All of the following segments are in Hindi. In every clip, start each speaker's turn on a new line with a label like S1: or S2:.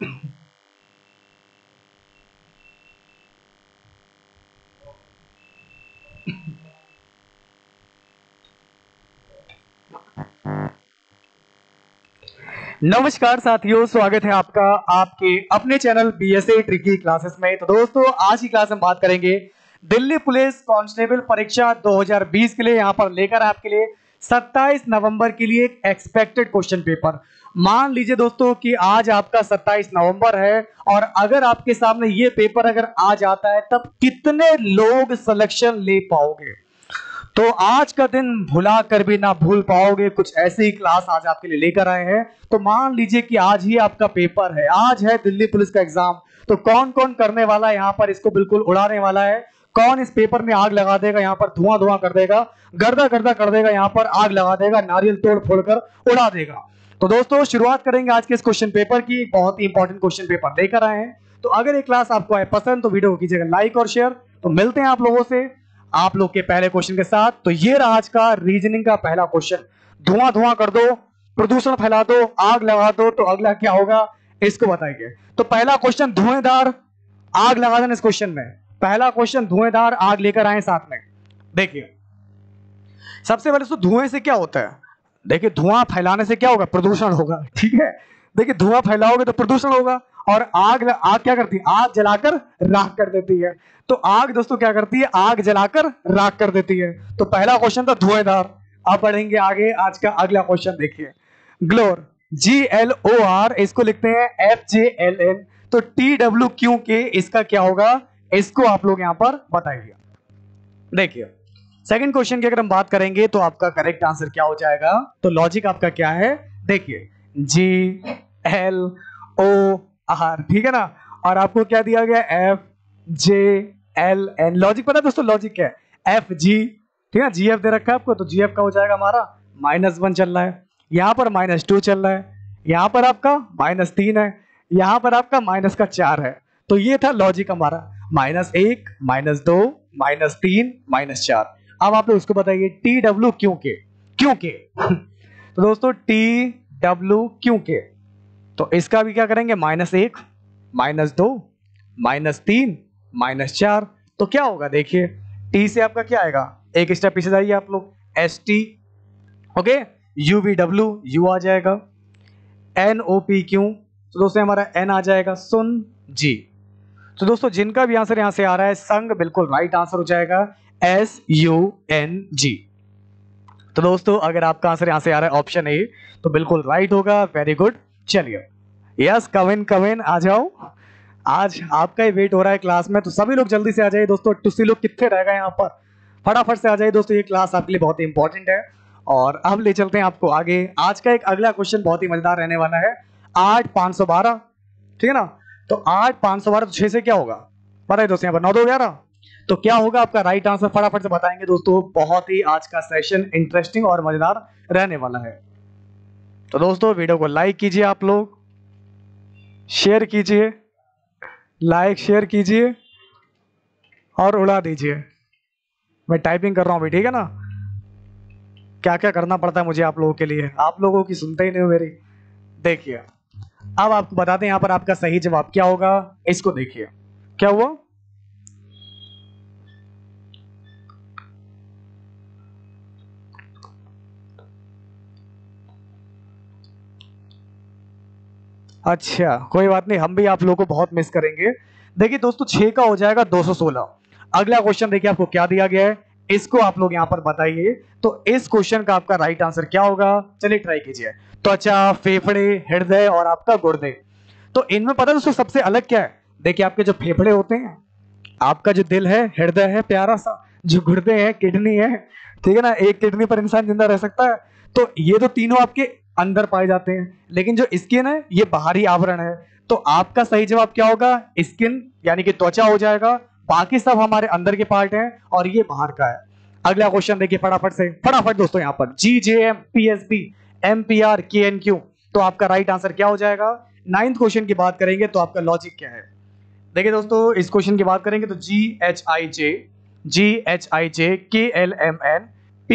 S1: नमस्कार साथियों, स्वागत है आपका आपके अपने चैनल बीएसए ट्रिकी क्लासेस में। तो दोस्तों, आज की क्लास में बात करेंगे दिल्ली पुलिस कांस्टेबल परीक्षा 2020 के लिए। यहां पर लेकर आपके लिए 27 नवंबर के लिए एक एक्सपेक्टेड क्वेश्चन पेपर। मान लीजिए दोस्तों कि आज आपका 27 नवंबर है और अगर आपके सामने ये पेपर अगर आ जाता है, तब कितने लोग सिलेक्शन ले पाओगे? तो आज का दिन भुला कर भी ना भूल पाओगे। कुछ ऐसी ही क्लास आज आपके लिए लेकर आए हैं। तो मान लीजिए कि आज ही आपका पेपर है, आज है दिल्ली पुलिस का एग्जाम। तो कौन कौन करने वाला है यहाँ पर, इसको बिल्कुल उड़ाने वाला है। कौन इस पेपर में आग लगा देगा, यहाँ पर धुआं धुआं कर देगा, गर्दा गर्दा कर देगा, यहाँ पर आग लगा देगा, नारियल तोड़ फोड़ कर उड़ा देगा। तो दोस्तों, शुरुआत करेंगे आज के इस क्वेश्चन पेपर की। बहुत ही इंपॉर्टेंट क्वेश्चन पेपर लेकर आए हैं। तो अगर ये क्लास आपको आए पसंद तो वीडियो को कीजिएगा लाइक और शेयर। तो मिलते हैं आप लोगों से आप लोग के पहले क्वेश्चन के साथ। तो ये रहा आज का रीजनिंग का पहला क्वेश्चन। धुआं धुआं कर दो, प्रदूषण फैला दो, आग लगा दो, तो अगला क्या होगा इसको बताइए। तो पहला क्वेश्चन धुएंधार आग लगा देना। इस क्वेश्चन में पहला क्वेश्चन धुएंधार आग लेकर आए साथ में। देखिए, सबसे पहले तो धुएं से क्या होता है। देखिए, धुआं फैलाने से क्या होगा, प्रदूषण होगा। ठीक है, देखिए धुआं फैलाओगे तो प्रदूषण होगा। और आग आग क्या करती है, आग जलाकर राख कर देती है। तो आग दोस्तों क्या करती है, आग जलाकर राख कर देती है। तो पहला क्वेश्चन था धुएंधार। अब बढ़ेंगे आगे। आज का अगला क्वेश्चन देखिए, ग्लोर GLOR, इसको लिखते हैं FJLN। तो TWQ के इसका क्या होगा, इसको आप लोग यहां पर बताइए। देखिए, सेकंड क्वेश्चन की अगर हम बात करेंगे तो आपका करेक्ट आंसर क्या हो जाएगा। तो लॉजिक आपका क्या है, देखिए GLOR, ठीक है ना। और आपको क्या दिया गया, FJLN। लॉजिक पता है दोस्तों, लॉजिक क्या है, FG, ठीक है। GF दे रखा है आपको, तो GF का हो जाएगा हमारा -1 चल रहा है, यहाँ पर -2 चल रहा है, यहाँ पर आपका -3 है, यहाँ पर आपका -4 है। तो ये था लॉजिक हमारा, -1, -2, -3, -4। अब आप लोग उसको बताइए TW क्यों के, क्यों के। तो दोस्तों TW क्यों के, तो इसका भी क्या करेंगे, -1, -2, -3, -4। तो क्या होगा, देखिए T से आपका क्या आएगा, एक स्टेप पीछे जाइए आप लोग, ST, ओके, UVW, U आ जाएगा, NOPQ, तो दोस्तों हमारा N आ जाएगा, सुन G। तो दोस्तों जिनका भी आंसर यहां से आ रहा है संग, बिल्कुल राइट आंसर हो जाएगा SUNG। तो दोस्तों अगर आपका आंसर यहां से आ रहा है ऑप्शन ए, तो बिल्कुल राइट होगा। Very good. चलिए, यस, कविन आ जाओ। आज आपका ही वेट हो रहा है क्लास में, तो सभी लोग जल्दी से आ जाइए दोस्तों। टुस्सी लोग कितने रह गए यहाँ पर, फटाफट से आ जाइए दोस्तों, ये क्लास आपके लिए बहुत ही इंपॉर्टेंट है। और अब ले चलते हैं आपको आगे। आज का एक अगला क्वेश्चन बहुत ही मजेदार रहने वाला है। 8 512, ठीक है ना। तो 8 512 तो 6 से क्या होगा, पता है दोस्तों, यहाँ पर 9 2 11। तो क्या होगा आपका राइट आंसर, फटाफट से बताएंगे दोस्तों। बहुत ही आज का सेशन इंटरेस्टिंग और मजेदार रहने वाला है। तो दोस्तों वीडियो को लाइक कीजिए, आप लोग शेयर कीजिए, लाइक शेयर कीजिए और उड़ा दीजिए। मैं टाइपिंग कर रहा हूं अभी, ठीक है ना। क्या क्या करना पड़ता है मुझे आप लोगों के लिए, आप लोगों की सुनते ही नहीं हो मेरी। देखिए, अब आपको बताते हैं यहाँ पर आपका सही जवाब क्या होगा। इसको देखिए क्या हुआ, अच्छा कोई बात नहीं, हम भी आप लोगों को बहुत मिस करेंगे। देखिए दोस्तों, 6 का हो जाएगा 216। अगला क्वेश्चन देखिए आपको क्या दिया गया है, इसको आप लोग यहाँ पर बताइए। तो इस क्वेश्चन का आपका राइट आंसर क्या होगा, चलिए ट्राई कीजिए। त्वचा, फेफड़े, हृदय और आपका गुर्दे। तो इनमें पता है दोस्तों सबसे अलग क्या है। देखिए, आपके जो फेफड़े होते हैं, आपका जो दिल है, हृदय है प्यारा सा, जो गुर्दे है, किडनी है, ठीक है ना। एक किडनी पर इंसान जिंदा रह सकता है। तो ये तो तीनों आपके अंदर पाए जाते हैं, लेकिन जो स्किन है ये बाहरी आवरण है। तो आपका सही जवाब क्या होगा, स्किन यानी कि त्वचा हो जाएगा। बाकी सब हमारे अंदर के पार्ट हैं और ये बाहर का है। अगला क्वेश्चन देखिए फटाफट से, फटाफट दोस्तों, यहाँ पर GJM, PSB, MPR, KNQ। तो आपका राइट आंसर क्या हो जाएगा। 9th क्वेश्चन की बात करेंगे तो आपका लॉजिक क्या है। देखिए दोस्तों, इस क्वेश्चन की बात करेंगे तो GHIJ, KLMN,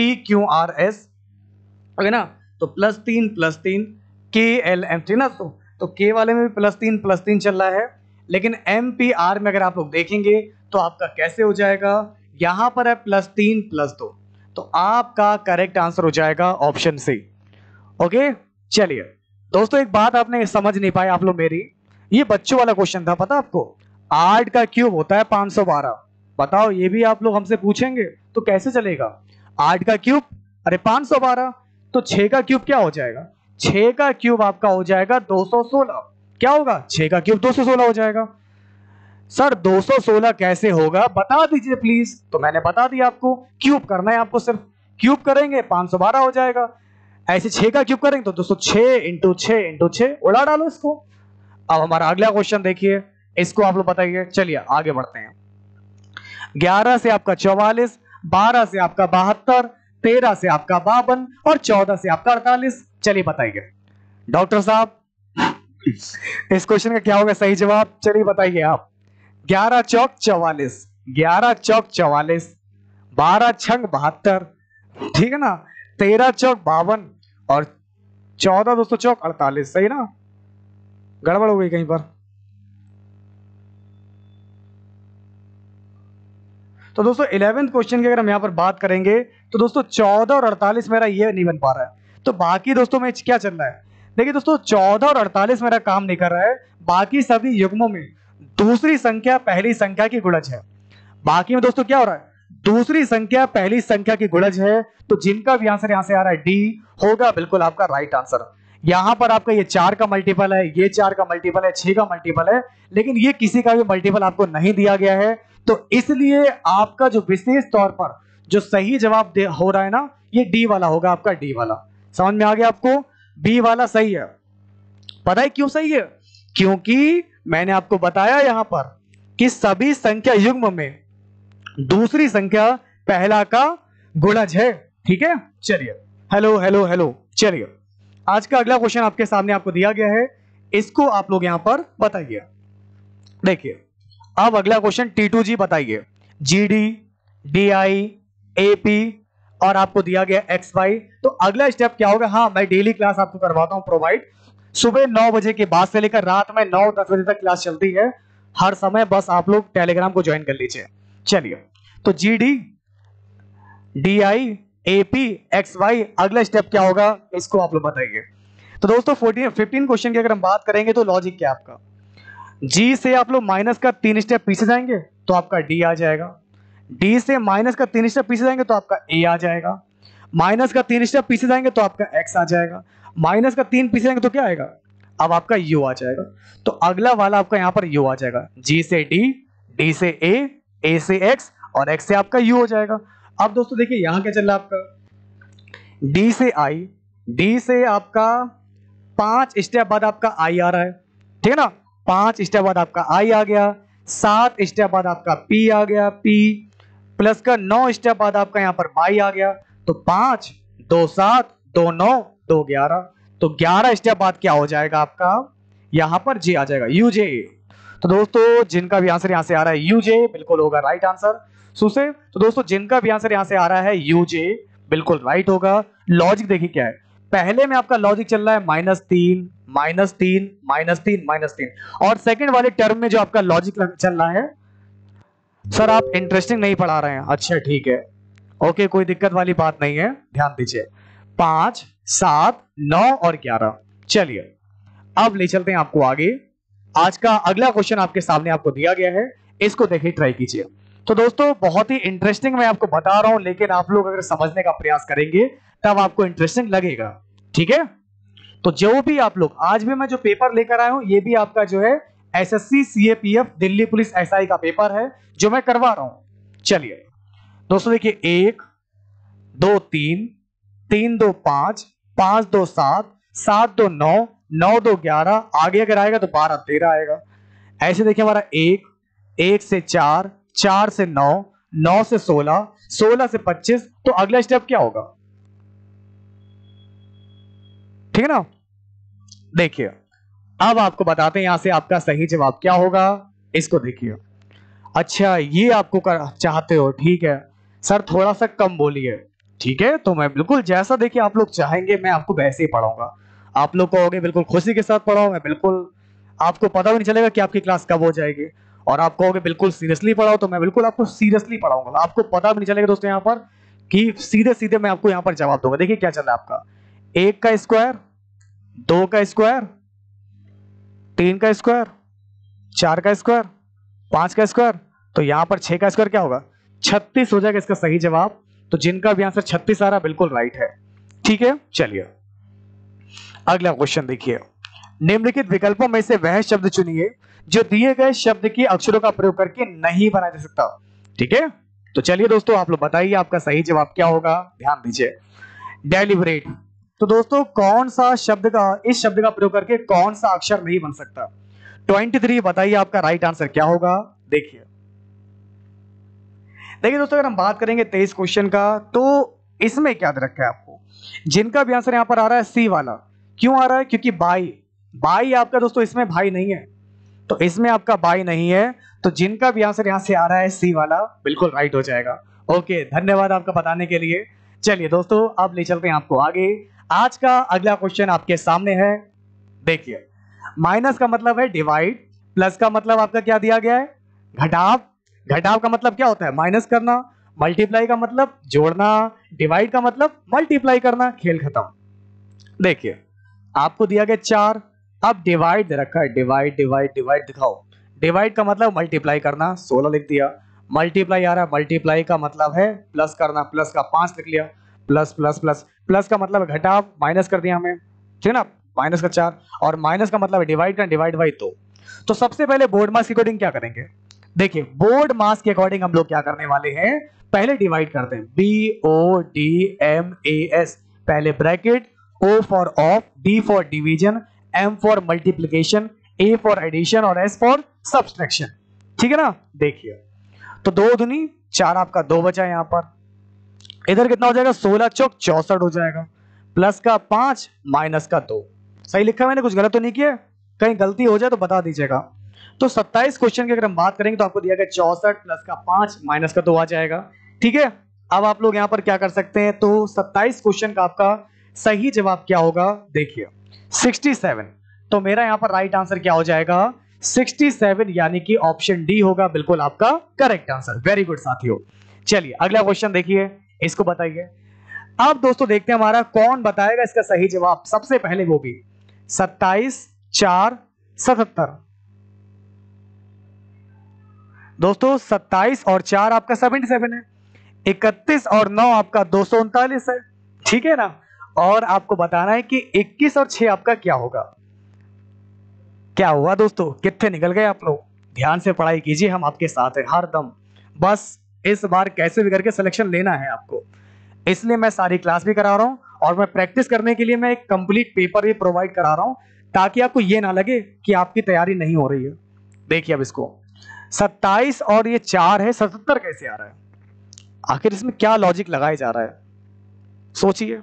S1: PQRS, ओके ना। तो +3 +3 KLM, ठीक ना। तो तो के वाले में भी +3 चल रहा है, लेकिन MPR में अगर आप लोग देखेंगे तो आपका कैसे हो जाएगा, यहां पर है +3 + 2, तो आपका करेक्ट आंसर हो जाएगा ऑप्शन सी। ओके, चलिए दोस्तों, एक बात आपने समझ नहीं पाए आप लोग मेरी, ये बच्चों वाला क्वेश्चन था, पता आपको 8 का क्यूब होता है 512। बताओ, ये भी आप लोग हमसे पूछेंगे तो कैसे चलेगा, 8 का क्यूब, अरे 512, तो 6 का क्यूब क्या हो जाएगा, 6 का क्यूब आपका हो जाएगा 216। क्या होगा, 6 का क्यूब 216 हो जाएगा। सर 216 कैसे होगा, बता दीजिए प्लीज। तो मैंने बता दिया आपको, क्यूब करना है आपको, सिर्फ क्यूब करेंगे 512 हो जाएगा। ऐसे 6 का क्यूब करेंगे तो 206 × 6 × 6, उड़ा डालो इसको। अब हमारा अगला क्वेश्चन देखिए, इसको आप लोग बताइए। चलिए आगे बढ़ते हैं। 11 से आपका 44, 12 से आपका 72, 13 से आपका 52 और 14 से आपका 48। चलिए बताइए डॉक्टर साहब, इस क्वेश्चन का क्या होगा सही जवाब, चलिए बताइए आप। 11 चौक 44, 11 चौक 44, 12 छंग 72, ठीक है ना, 13 चौक 52 और 14 दोस्तों चौक 48, सही ना, गड़बड़ हो गई कहीं पर। तो दोस्तों 11th क्वेश्चन की अगर हम यहां पर बात करेंगे तो दोस्तों 14 और 48 मेरा ये नहीं बन पा रहा है, तो बाकी दोस्तों में क्या चल रहा है, देखिए दोस्तों 14 और 48 मेरा काम नहीं कर रहा है। बाकी सभी युग्मों में दूसरी संख्या पहली संख्या की गुणज है। बाकी में दोस्तों क्या हो रहा है, दूसरी संख्या पहली संख्या की गुणज है, तो जिनका भी आंसर यहां से आ रहा है डी होगा बिल्कुल आपका राइट आंसर। यहां पर आपका ये 4 का मल्टीपल है, ये 4 का मल्टीपल है, 6 का मल्टीपल है, लेकिन ये किसी का भी मल्टीपल आपको नहीं दिया गया है, तो इसलिए आपका जो विशेष तौर पर जो सही जवाब हो रहा है ना, ये डी वाला होगा, आपका डी वाला। समझ में आ गया आपको, बी वाला सही है। पता है क्यों सही है, क्योंकि मैंने आपको बताया यहां पर कि सभी संख्या युग्म में दूसरी संख्या पहला का गुणज है, ठीक है। चलिए हेलो हेलो हेलो, चलिए आज का अगला क्वेश्चन आपके सामने आपको दिया गया है, इसको आप लोग यहां पर बताइए। देखिए अब अगला क्वेश्चन T2G बताइए, GD, DI, AP और आपको दिया गया XY। तो अगला स्टेप क्या होगा, हाँ मैं डेली क्लास आपको करवाता हूं प्रोवाइड, सुबह 9 बजे के बाद से लेकर रात में 9-10 बजे तक क्लास चलती है हर समय, बस आप लोग टेलीग्राम को ज्वाइन कर लीजिए। चलिए तो GD, DI, AP, XY अगला स्टेप क्या होगा, इसको आप लोग बताइए। तो दोस्तों 15 क्वेश्चन की अगर हम बात करेंगे तो लॉजिक क्या आपका, G से आप लोग माइनस का 3 स्टेप पीछे जाएंगे तो आपका D आ जाएगा, D से माइनस का 3 स्टेप पीछे जाएंगे तो आपका A आ जाएगा, माइनस का 3 स्टेप पीछे जाएंगे तो आपका X आ जाएगा, माइनस का 3 पीछे जाएंगे तो क्या आएगा, अब आपका U आ जाएगा। तो अगला वाला आपका यहाँ पर U आ जाएगा, G से D, D से A से X और X से आपका U हो जाएगा। अब दोस्तों देखिए यहाँ क्या चल रहा है आपका, D से I, D से आपका 5 स्टेप बाद आपका I आ रहा है, ठीक है ना, 5 स्टेप बाद आपका I आ गया, 7 स्टेप बाद आपका P आ गया, P प्लस का 9 स्टेप बाद आपका यहाँ पर Y आ गया, तो 5 2 7 2 9 2 11, तो 11 स्टेप बाद क्या हो जाएगा आपका, यहाँ पर J आ जाएगा, UJ। तो दोस्तों जिनका भी आंसर यहाँ से आ रहा है UJ बिल्कुल होगा राइट आंसर। सुसे तो दोस्तों जिनका भी आंसर यहाँ से आ रहा है UJ बिल्कुल राइट होगा। लॉजिक देखिए क्या है, पहले में आपका लॉजिक चल रहा है -3 -3 -3 -3, और सेकंड वाले टर्म में जो आपका लॉजिक चल रहा है, सर आप इंटरेस्टिंग नहीं पढ़ा रहे हैं, अच्छा ठीक है ओके कोई दिक्कत वाली बात नहीं है, ध्यान दीजिए 5 7 9 और 11। चलिए अब ले चलते हैं आपको आगे। आज का अगला क्वेश्चन आपके सामने आपको दिया गया है, इसको देखिए ट्राई कीजिए। तो दोस्तों बहुत ही इंटरेस्टिंग मैं आपको बता रहा हूं, लेकिन आप लोग अगर समझने का प्रयास करेंगे तब आपको इंटरेस्टिंग लगेगा, ठीक है। तो जो भी आप लोग आज भी मैं जो पेपर लेकर आया हूं, ये भी आपका जो है SSC CAPF Delhi police SI का पेपर है जो मैं करवा रहा हूं। चलिए दोस्तों देखिए 1 2 3 3 2 5 5 2 7 7 2 9 9 2 11, आगे अगर आएगा तो 12 13 आएगा। ऐसे देखिए हमारा 1 से 4 4 से 9 9 से 16 16 से 25, तो अगला स्टेप क्या होगा, ठीक है ना। देखिए अब आपको बताते हैं यहां से आपका सही जवाब क्या होगा, इसको देखिए। अच्छा ये आपको चाहते हो, ठीक है सर थोड़ा सा कम बोलिए, ठीक है तो मैं बिल्कुल जैसा देखिए आप लोग चाहेंगे मैं आपको वैसे ही पढ़ाऊंगा। आप लोग कहोगे बिल्कुल खुशी के साथ पढ़ाओ, मैं बिल्कुल आपको पता भी नहीं चलेगा कि आपकी क्लास कब हो जाएगी। और आप कहोगे बिल्कुल सीरियसली पढ़ाओ, तो मैं बिल्कुल आपको सीरियसली पढ़ाऊंगा, आपको पता भी नहीं चलेगा दोस्तों यहाँ पर कि सीधे सीधे मैं आपको यहाँ पर जवाब दूंगा। देखिए क्या चल रहा है आपका, 1 का स्क्वायर, 2 का स्क्वायर, 3 का स्क्वायर, 4 का स्क्वायर, 5 का स्क्वायर, तो यहाँ पर 6 का स्क्वायर क्या होगा, 36 हो जाएगा इसका सही जवाब। तो जिनका भी आंसर 36 आ रहा बिल्कुल राइट है। ठीक है, चलिए अगला क्वेश्चन देखिए। निम्नलिखित विकल्पों में से वह शब्द चुनिए जो दिए गए शब्द के अक्षरों का प्रयोग करके नहीं बनाया जा सकता। ठीक है, तो चलिए दोस्तों आप लोग बताइए आपका सही जवाब क्या होगा, ध्यान दीजिए। डेलिबरेट, तो दोस्तों कौन सा शब्द का, इस शब्द का प्रयोग करके कौन सा अक्षर नहीं बन सकता। 23 बताइए आपका राइट आंसर क्या होगा। देखिए देखिए दोस्तों, अगर हम बात करेंगे 23 क्वेश्चन का, तो इसमें क्या दे रखा है आपको, जिनका भी आंसर यहां पर आ रहा है सी वाला, क्यों आ रहा है, क्योंकि बाई, बाई आपका दोस्तों इसमें भाई नहीं है, तो इसमें आपका बाई नहीं है, तो जिनका भी आंसर यहां से आ रहा है सी वाला बिल्कुल राइट हो जाएगा। ओके, धन्यवाद आपका बताने के लिए। चलिए दोस्तों अब ले चलते हैं आपको आगे। आज का अगला क्वेश्चन आपके सामने है। देखिए, माइनस का मतलब है डिवाइड, प्लस का मतलब आपका क्या दिया गया है, घटाव। घटाव का मतलब क्या होता है, माइनस करना। मल्टीप्लाई का मतलब जोड़ना। डिवाइड का मतलब मल्टीप्लाई करना। खेल खत्म। देखिए आपको दिया गया 4, अब डिवाइड दे रखा है, डिवाइड डिवाइड डिवाइड दिखाओ। डिवाइड का मतलब मल्टीप्लाई करना, 16 लिख दिया। मल्टीप्लाई आ रहा है, मल्टीप्लाई का मतलब है प्लस करना, प्लस का 5 लिख लिया। प्लस प्लस प्लस, प्लस का मतलब है घटाव, माइनस कर दिया हमें, ठीक है ना, माइनस का 4। और माइनस का मतलब है डिवाइड का, डिवाइड बाई 2। तो सबसे पहले बोर्ड मास के अकॉर्डिंग क्या करेंगे, देखिए बोर्ड मास के अकॉर्डिंग हम लोग क्या करने वाले हैं, पहले डिवाइड करते हैं, BODMAS, पहले bracket, O for of, D for division, M for multiplication, A for addition और S फॉर सब्सट्रैक्शन। ठीक है ना, देखिए तो 2 दूनी 4, आपका 2 बचा यहाँ पर। इधर कितना हो जाएगा, 16 चौक 64 हो जाएगा, प्लस का 5 माइनस का 2। सही लिखा मैंने, कुछ गलत तो नहीं किया, कहीं गलती हो जाए तो बता दीजिएगा। तो 27 क्वेश्चन की अगर हम बात करेंगे तो आपको दिया गया 64 प्लस का 5 माइनस का 2 आ जाएगा। ठीक है, अब आप लोग यहाँ पर क्या कर सकते हैं, तो 27 क्वेश्चन का आपका सही जवाब क्या होगा, देखिए 67। तो मेरा यहाँ पर राइट आंसर क्या हो जाएगा, 67, यानी कि ऑप्शन डी होगा बिल्कुल आपका करेक्ट आंसर। वेरी गुड साथियों। चलिए अगला क्वेश्चन देखिए, इसको बताइए। अब दोस्तों देखते हैं हमारा कौन बताएगा इसका सही जवाब सबसे पहले, वो भी 27 4 77। दोस्तों 27 और 4 आपका 77 है, 31 और 9 आपका 239 है। ठीक है ना, और आपको बताना है कि 21 और 6 आपका क्या होगा। क्या हुआ दोस्तों, कितने निकल गए आप लोग, ध्यान से पढ़ाई कीजिए, हम आपके साथ हैं हर दम। बस इस बार कैसे भी करके सिलेक्शन लेना है आपको, इसलिए मैं सारी क्लास भी करा रहा हूं, और मैं प्रैक्टिस करने के लिए मैं एक कंप्लीट पेपर भी प्रोवाइड करा रहा हूं, ताकि आपको ये ना लगे कि आपकी तैयारी नहीं हो रही है। देखिए अब इसको 27 और ये 4 है, 77 कैसे आ रहा है, आखिर इसमें क्या लॉजिक लगाया जा रहा है, सोचिए।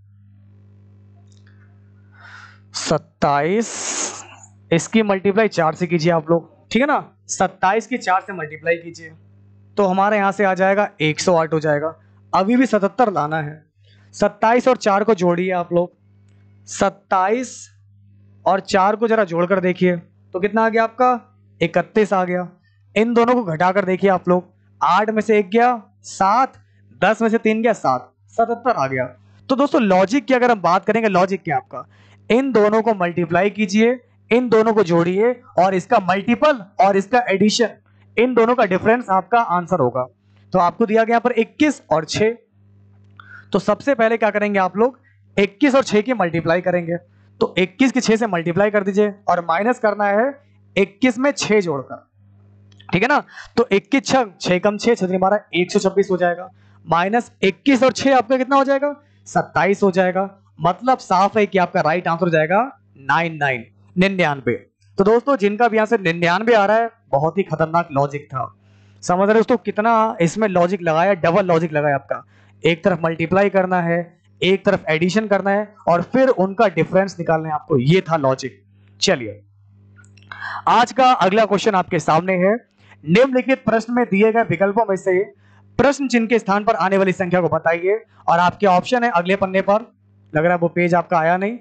S1: 27 इसकी मल्टीप्लाई 4 से कीजिए आप लोग, ठीक है ना, 27 की 4 से मल्टीप्लाई कीजिए, तो हमारे यहां से आ जाएगा 108 हो जाएगा। अभी भी 77 लाना है, 27 और 4 को जोड़िए आप लोग, 27 और 4 को जरा जोड़कर देखिए तो कितना आ गया आपका, 31 आ गया। इन दोनों को घटाकर देखिए आप लोग, 8 में से 1 गया 7, 10 में से 3 गया 7, 77 आ गया। तो दोस्तों लॉजिक की अगर हम बात करेंगे, लॉजिक क्या आपका, इन दोनों को मल्टीप्लाई कीजिए, इन दोनों को जोड़िए, और इसका मल्टीपल और इसका एडिशन, इन दोनों का डिफरेंस आपका आंसर होगा। तो आपको दिया गया यहाँ पर 21 और 6। तो सबसे पहले क्या करेंगे आप लोग, 21 और 6 की मल्टीप्लाई करेंगे, तो 21 की 6 से मल्टीप्लाई कर दीजिए, और माइनस करना है 21 में 6 जोड़कर, ठीक है ना। तो 21 6 कम 6 छतरी हमारा 126 हो जाएगा, माइनस 21 और 6 आपका कितना हो जाएगा, 27 हो जाएगा। मतलब साफ है कि आपका राइट आंसर हो जाएगा 99। तो दोस्तों जिनका भी आंसर 99 आ रहा है, बहुत ही खतरनाक लॉजिक था, समझ रहे दोस्तों कितना इसमें लॉजिक लगाया, डबल लॉजिक लगाया आपका, एक तरफ मल्टीप्लाई करना है, एक तरफ एडिशन करना है, और फिर उनका डिफरेंस निकालना है आपको, ये था लॉजिक। चलिए आज का अगला क्वेश्चन आपके सामने है। निम्नलिखित प्रश्न में दिए गए विकल्पों में से प्रश्न चिन्ह के स्थान पर आने वाली संख्या को बताइए, और आपके ऑप्शन है अगले पन्ने पर, लग रहा है वो पेज आपका आया नहीं,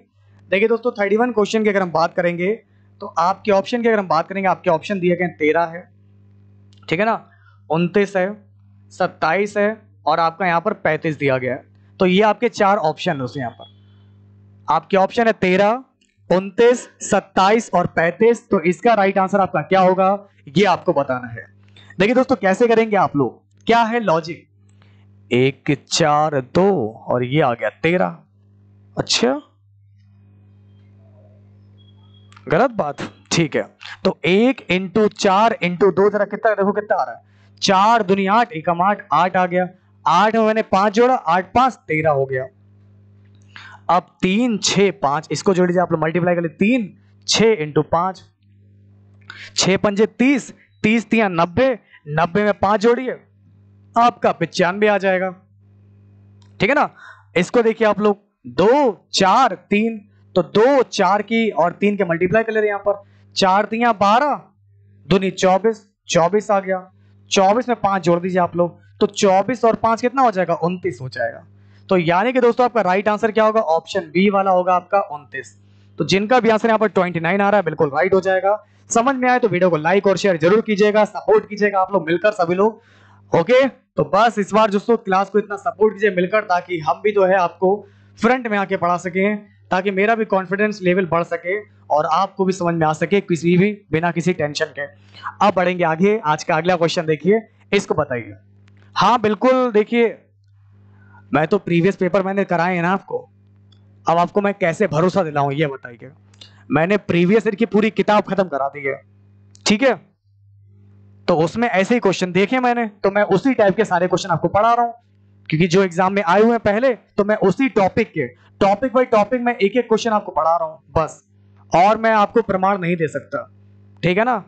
S1: देखिए दोस्तों 31 क्वेश्चन की अगर हम बात करेंगे तो आपके ऑप्शन की अगर हम बात करेंगे, आपके ऑप्शन दिए गए 13 है, ठीक है ना, 29 है, 27 है और आपका यहाँ पर 35 दिया गया है। तो ये आपके 4 ऑप्शन है यहाँ पर। आपके ऑप्शन है 13, 29, 27 और 35। तो इसका राइट आंसर आपका क्या होगा ये आपको बताना है। देखिए दोस्तों कैसे करेंगे आप लोग, क्या है लॉजिक, 1 4 2 और ये आ गया 13। अच्छा गलत बात, ठीक है। तो 1 × 4 × 2 जरा कितना, देखो कितना आ रहा है, 4 दूनी 8, 1 8, 8 आ गया, 8 में मैंने 5 जोड़ा, 8 5 13 हो गया। अब 3 6 5 इसको जोड़ दीजिए आप लोग, मल्टीप्लाई कर लीजिए, 3 6 × 5, 6 पंजे 30, 30 3 90, 90 में 5 जोड़िए आपका 95 आ जाएगा, ठीक है ना। इसको देखिए आप लोग, 2 4 3, तो 2 4 की और 3 के मल्टीप्लाई कर ले रहे हैं यहाँ पर, 4 3 12 दूनी 24, 24 आ गया, 24 में 5 जोड़ दीजिए आप लोग, तो 24 और 5 कितना हो जाएगा, 29 हो जाएगा। तो यानी कि दोस्तों आपका राइट आंसर क्या होगा, ऑप्शन बी वाला होगा आपका 29। तो जिनका भी आंसर यहाँ पर 29 आ रहा है बिल्कुल राइट हो जाएगा। समझ में आए तो वीडियो को लाइक और शेयर जरूर कीजिएगा, सपोर्ट कीजिएगा आप लोग मिलकर सभी लोग, ओके। तो बस इस बार दोस्तों क्लास को इतना सपोर्ट कीजिए मिलकर, ताकि हम भी जो है आपको फ्रंट में आके पढ़ा सकें, ताकि मेरा भी कॉन्फिडेंस लेवल बढ़ सके और आपको भी समझ में आ सके किसी भी बिना किसी टेंशन के। अब बढ़ेंगे आगे, आज का अगला क्वेश्चन देखिए, इसको बताइए। हाँ बिल्कुल, देखिए मैं तो प्रीवियस पेपर मैंने कराए हैं ना आपको, अब आपको मैं कैसे भरोसा दिलाऊं ये बताइए। मैंने प्रीवियस ईयर की पूरी किताब खत्म करा दी है, ठीक है, तो उसमें ऐसे ही क्वेश्चन देखे मैंने, तो मैं उसी टाइप के सारे क्वेश्चन आपको पढ़ा रहा हूं, क्योंकि जो एग्जाम में आए हुए हैं पहले, तो मैं उसी टॉपिक के टॉपिक बाय टॉपिक में एक एक क्वेश्चन आपको पढ़ा रहा हूं बस, और मैं आपको प्रमाण नहीं दे सकता, ठीक है ना।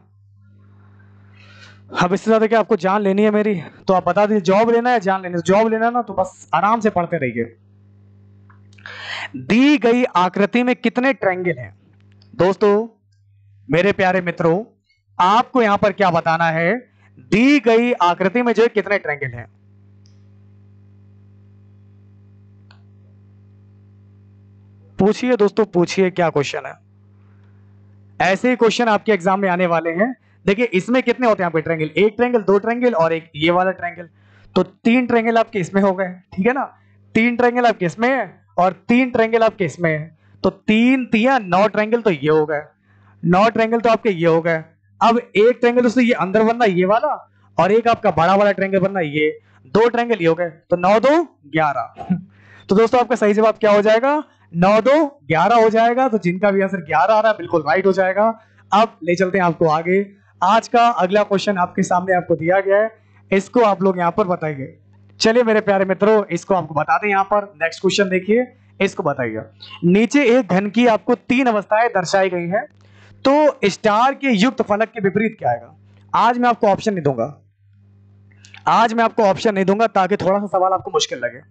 S1: अब इससे ज्यादा क्या आपको जान लेनी है मेरी, तो आप बता दीजिए जॉब लेना है जान लेनी है, जॉब लेना है ना तो बस आराम से पढ़ते रहिए। दी गई आकृति में कितने ट्रायंगल हैं दोस्तों, मेरे प्यारे मित्रों, आपको यहां पर क्या बताना है, दी गई आकृति में जो है कितने ट्रायंगल हैं। पूछिए दोस्तों, पूछिए क्या क्वेश्चन है। ऐसे ही क्वेश्चन आपके एग्जाम में आने वाले हैं। देखिए इसमें कितने होते हैं आपके ट्रायंगल, एक ट्रायंगल, दो ट्रायंगल और एक ये वाला ट्रायंगल, तो 3 ट्रायंगल आपके इसमें हो गए, ठीक है ना, 3 ट्रायंगल आपके इसमें है और 3 ट्रायंगल आपके इसमें है, तो 3 3 9 ट्रायंगल तो ये हो गए, 9 ट्रायंगल तो आपके ये हो गए। अब एक ट्रायंगल उससे ये अंदर बनना ये वाला, और एक आपका बड़ा वाला ट्रायंगल बनना ये, 2 ट्रायंगल ये हो गए, तो 9 2 11। तो दोस्तों आपका सही जवाब क्या हो जाएगा, 9 2 11 हो जाएगा। तो जिनका भी आंसर 11 आ रहा है बिल्कुल राइट हो जाएगा। अब ले चलते हैं आपको आगे, आज का अगला क्वेश्चन आपके सामने आपको दिया गया है, इसको आप लोग यहाँ पर बताइए। चलिए मेरे प्यारे मित्रों, इसको आपको बता दें, यहाँ पर नेक्स्ट क्वेश्चन देखिए, इसको बताइए। नीचे एक घन की आपको 3 अवस्थाएं दर्शाई गई हैं, तो स्टार के युक्त फलक के विपरीत क्या आएगा। आज मैं आपको ऑप्शन नहीं दूंगा, आज मैं आपको ऑप्शन नहीं दूंगा ताकि थोड़ा सा सवाल आपको मुश्किल लगे।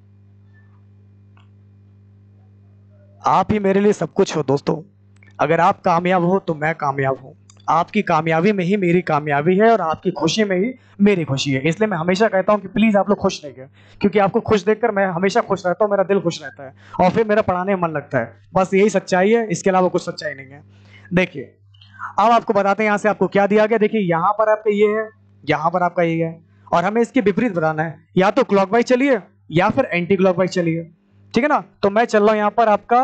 S1: आप ही मेरे लिए सब कुछ हो दोस्तों, अगर आप कामयाब हो तो मैं कामयाब हूं, आपकी कामयाबी में ही मेरी कामयाबी है और आपकी खुशी में ही मेरी खुशी है। इसलिए मैं हमेशा कहता हूं कि प्लीज आप लोग खुश रहिए, क्योंकि आपको खुश देखकर मैं हमेशा खुश रहता हूं, मेरा दिल खुश रहता है और फिर मेरा पढ़ाने में मन लगता है। बस यही सच्चाई है, इसके अलावा कुछ सच्चाई नहीं है। देखिए अब आपको बताते हैं यहां से आपको क्या दिया गया। देखिए यहां पर आपका ये है, यहां पर आपका ये है, और हमें इसके विपरीत बताना है, या तो क्लॉकवाइज चलिए या फिर एंटी क्लॉकवाइज चलिए, ठीक है ना। तो मैं चल रहा हूं यहां पर आपका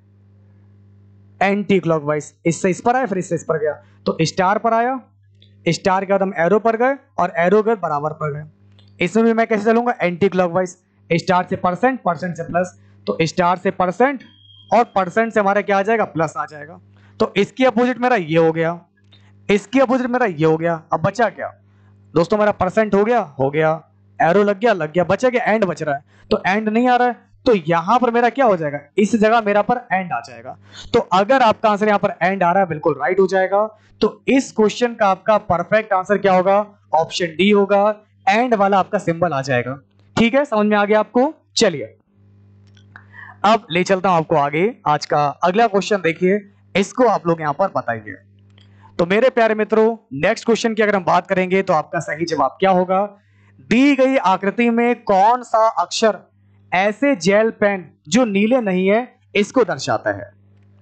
S1: एंटी क्लॉकवाइज, इससे इस पर आया फिर इससे इस पर गया, तो स्टार पर आया, स्टार के बाद हम एरो पर गए और एरो के बराबर पर गए। इसमें भी मैं कैसे चलूंगा, एंटी क्लॉकवाइज, स्टार से परसेंट, परसेंट से प्लस, तो स्टार से परसेंट और परसेंट से हमारा क्या आ जाएगा, प्लस आ जाएगा। तो इसकी अपोजिट मेरा ये हो गया, इसकी अपोजिट मेरा ये हो गया। अब बचा क्या दोस्तों, मेरा परसेंट हो गया, एरो लग गया, बचा क्या, एंड बच रहा है, तो एंड नहीं आ रहा है, तो यहां पर मेरा क्या हो जाएगा, इस जगह मेरा पर एंड आ जाएगा। तो अगर आपका आंसर यहां पर एंड आ रहा है बिल्कुल राइट हो जाएगा। तो इस क्वेश्चन का आपका परफेक्ट आंसर क्या होगा, ऑप्शन डी होगा, एंड वाला आपका सिंबल आ जाएगा। ठीक है, समझ में आ गया आपको। चलिए अब ले चलता हूं आपको आगे, आज का अगला क्वेश्चन देखिए, इसको आप लोग यहां पर बताइए। तो मेरे प्यारे मित्रों, नेक्स्ट क्वेश्चन की अगर हम बात करेंगे तो आपका सही जवाब क्या होगा, दी गई आकृति में कौन सा अक्षर ऐसे जेल पेन जो नीले नहीं है इसको दर्शाता है।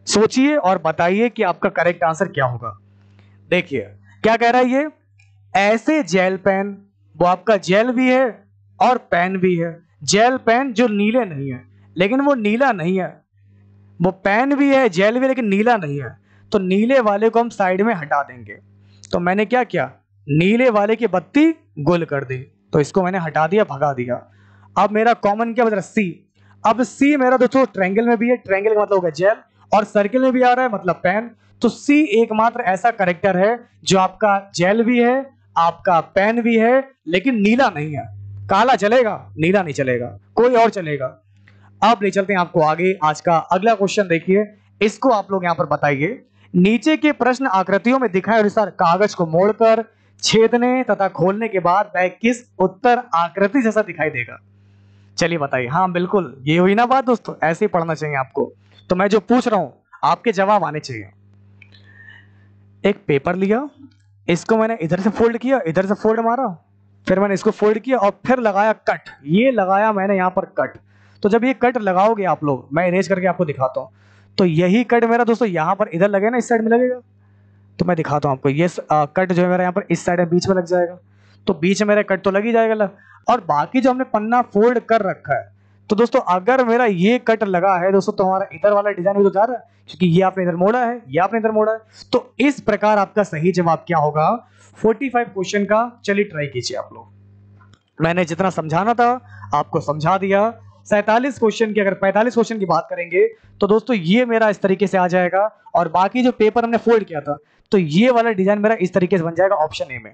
S1: सोचिए और बताइए कि आपका करेक्ट आंसर क्या होगा। देखिए क्या कह रहा है ये, ऐसे जेल पेन, वो आपका जेल भी है और पेन भी है। जेल पेन जो नीले नहीं है, लेकिन वो नीला नहीं है, वो पेन भी है जेल भी है, लेकिन नीला नहीं है। तो नीले वाले को हम साइड में हटा देंगे। तो मैंने क्या किया, नीले वाले की बत्ती गुल कर दी, तो इसको मैंने हटा दिया, भगा दिया। अब मेरा कॉमन क्या बचा, सी। अब सी मेरा दोस्तों ट्रायंगल में भी है, ट्रायंगल का मतलब हो गया जेल, और सर्किल में भी आ रहा है मतलब पेन। तो सी एकमात्र ऐसा करेक्टर है जो आपका जेल भी है, आपका पेन भी है, लेकिन नीला नहीं है। काला चलेगा, नीला नहीं चलेगा, कोई और चलेगा। अब ले चलते हैं आपको आगे। आज का अगला क्वेश्चन देखिए, इसको आप लोग यहां पर बताइए। नीचे के प्रश्न आकृतियों में दिखाए अनुसार कागज को मोड़कर छेदने तथा खोलने के बाद वह किस उत्तर आकृति जैसा दिखाई देगा। चलिए बताइए। हाँ बिल्कुल, ये हुई ना बात दोस्तों, ऐसे ही पढ़ना चाहिए आपको। तो मैं जो पूछ रहा हूं आपके जवाब आने चाहिए। एक पेपर लिया, इसको मैंने इधर से फोल्ड किया, इधर से फोल्ड मारा, फिर मैंने इसको फोल्ड किया और फिर लगाया कट। ये लगाया मैंने यहाँ पर कट। तो जब ये कट लगाओगे आप लोग, मैं इरेज करके आपको दिखाता हूँ। तो यही कट मेरा दोस्तों यहाँ पर इधर लगे ना, इस साइड में लगेगा। तो मैं दिखाता हूँ आपको, ये कट जो है मेरा यहाँ पर इस साइड में बीच में लग जाएगा। तो बीच में मेरा कट तो लग ही जाएगा। और बाकी जो हमने पन्ना फोल्ड कर रखा है, तो दोस्तों अगर मेरा ये कट लगा है दोस्तों, तो हमारा इधर वाला डिजाइन भी तो जा रहा है, क्योंकि ये आपने इधर मोड़ा है, ये आपने इधर मोड़ा है। तो इस प्रकार आपका सही जवाब क्या होगा 45 क्वेश्चन का। चलिए ट्राई कीजिए आप लोग। मैंने जितना समझाना था आपको समझा दिया। 47 क्वेश्चन की, अगर 45 क्वेश्चन की बात करेंगे तो दोस्तों ये मेरा इस तरीके से आ जाएगा। और बाकी जो पेपर हमने फोल्ड किया था, तो ये वाला डिजाइन मेरा इस तरीके से बन जाएगा ऑप्शन ए में।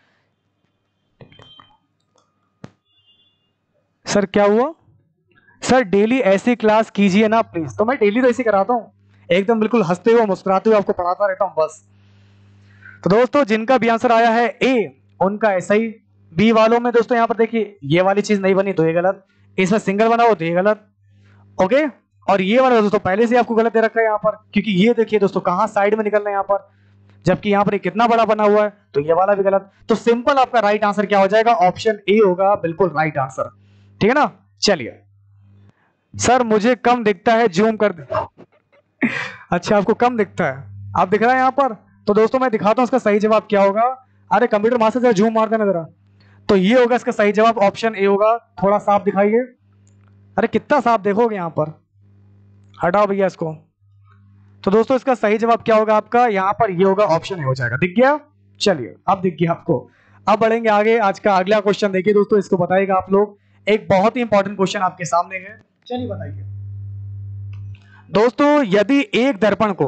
S1: सर क्या हुआ, सर डेली ऐसी क्लास कीजिए ना प्लीज। तो मैं डेली तो ऐसे कराता हूँ, एकदम बिल्कुल हंसते हुए मुस्कुराते हुए आपको पढ़ाता रहता हूँ बस। तो दोस्तों जिनका भी आंसर आया है ए, उनका ऐसा ही। बी वालों में दोस्तों यहाँ पर देखिए, ये वाली चीज नहीं बनी तो ये गलत, इसमें सिंगल बना हो तो ये गलत। ओके, और ये वाला दोस्तों पहले से आपको गलत दे रखा है यहाँ पर, क्योंकि ये देखिए दोस्तों कहाँ साइड में निकल रहे हैं यहाँ पर, जबकि यहाँ पर ये कितना बड़ा बना हुआ है। तो ये वाला भी गलत। तो सिंपल आपका राइट आंसर क्या हो जाएगा, ऑप्शन ए होगा बिल्कुल राइट आंसर। ठीक है ना। चलिए सर मुझे कम दिखता है, जूम कर दे। अच्छा आपको कम दिखता है, आप दिख रहा है यहाँ पर। तो दोस्तों मैं दिखाता हूँ इसका सही जवाब क्या होगा। अरे कंप्यूटर मास्टर जरा जूम मार देना जरा। तो ये होगा इसका सही जवाब, ऑप्शन ए होगा। थोड़ा साफ दिखाइए। अरे कितना साफ देखोगे यहाँ पर, हटाओ भैया इसको। तो दोस्तों इसका सही जवाब क्या होगा आपका, यहाँ पर ये होगा, ऑप्शन ए हो जाएगा। दिख गया। चलिए अब दिख गया आपको। अब बढ़ेंगे आगे। आज का अगला क्वेश्चन देखिए दोस्तों, इसको बताइएगा आप लोग। एक बहुत ही इंपॉर्टेंट क्वेश्चन आपके सामने है। चलिए बताइए दोस्तों, यदि एक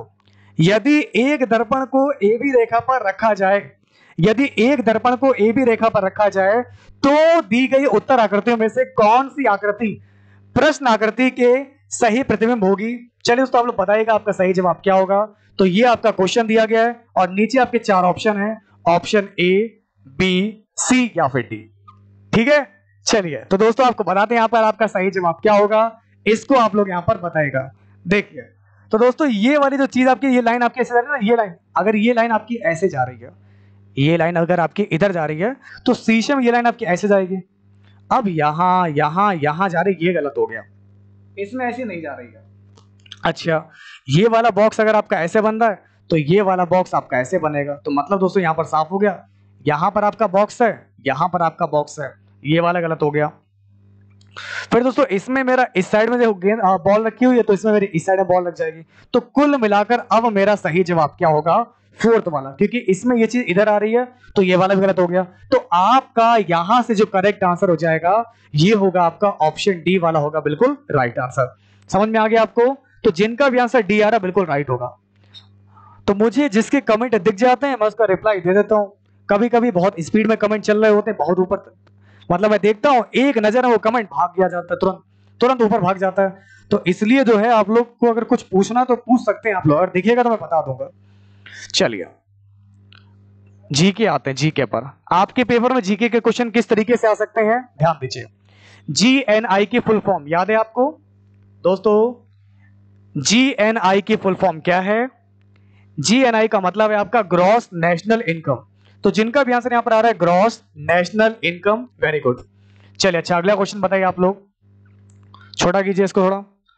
S1: दर्पण को ए बी रेखा पर रखा जाए, यदि एक दर्पण को ए बी रेखा पर रखा जाए, तो दी गई उत्तर आकृतियों में से कौन सी आकृति प्रश्न आकृति के सही प्रतिबिंब होगी। चलिए दोस्तों आप लोग बताइएगा आपका सही जवाब क्या होगा। तो ये आपका क्वेश्चन दिया गया है और नीचे आपके चार ऑप्शन है, ऑप्शन ए, बी, सी या फिर डी। ठीक है। चलिए तो दोस्तों आपको बताते हैं यहाँ पर आपका सही जवाब क्या होगा, इसको आप लोग यहाँ पर बताएगा। देखिए तो दोस्तों ये वाली जो चीज आपकी, ये लाइन आपकी ऐसे जा रही है ना, ये लाइन, अगर ये लाइन आपकी ऐसे जा रही है, ये लाइन अगर आपकी इधर जा रही है, तो शीशे में ये लाइन आपकी ऐसे जाएगी। अब यहां यहां यहां जा रही, ये गलत हो गया, इसमें ऐसे नहीं जा रही है। अच्छा ये वाला बॉक्स अगर आपका ऐसे बन रहा है, तो ये वाला बॉक्स आपका ऐसे बनेगा। तो मतलब दोस्तों यहां पर साफ हो गया, यहां पर आपका बॉक्स है, यहां पर आपका बॉक्स है, ये वाला गलत हो गया। फिर दोस्तों इसमें मेरा इस साइड में देखो गेंद बॉल रखी हुई है, तो इसमें मेरी इस साइड में बॉल लग जाएगी। तो कुल मिलाकर अब मेरा सही जवाब क्या होगा, फोर्थ वाला, क्योंकि इसमें ये चीज इधर आ रही है, तो ये वाला भी गलत हो गया। तो आपका यहां से जो करेक्ट आंसर हो जाएगा, ये होगा आपका ऑप्शन डी वाला होगा बिल्कुल राइट आंसर। समझ में आ गया आपको। तो जिनका भी आंसर डी आ रहा है बिल्कुल राइट होगा। तो मुझे जिसके कमेंट दिख जाते हैं मैं उसका रिप्लाई दे देता हूँ। कभी कभी बहुत स्पीड में कमेंट चल रहे होते हैं, बहुत ऊपर, मतलब मैं देखता हूँ एक नजर में वो कमेंट भाग गया जाता है, तुरंत तुरंत ऊपर भाग जाता है। तो इसलिए जो है आप लोग को अगर कुछ पूछना तो पूछ सकते हैं आप लोग, अगर दिखेगा तो मैं बता दूंगा। चलिए जीके आते हैं। जीके पर आपके पेपर में जीके के क्वेश्चन किस तरीके से आ सकते हैं, ध्यान दीजिए। जीएनआई की फुल फॉर्म याद है आपको दोस्तों? जीएनआई की फुल फॉर्म क्या है? जीएनआई का मतलब है आपका ग्रॉस नेशनल इनकम। तो जिनका भी आंसर यहां पर आ रहा है gross national income, very good. चलिए अच्छा अगला क्वेश्चन बताइए आप लोग, छोटा कीजिए इसको थोड़ा।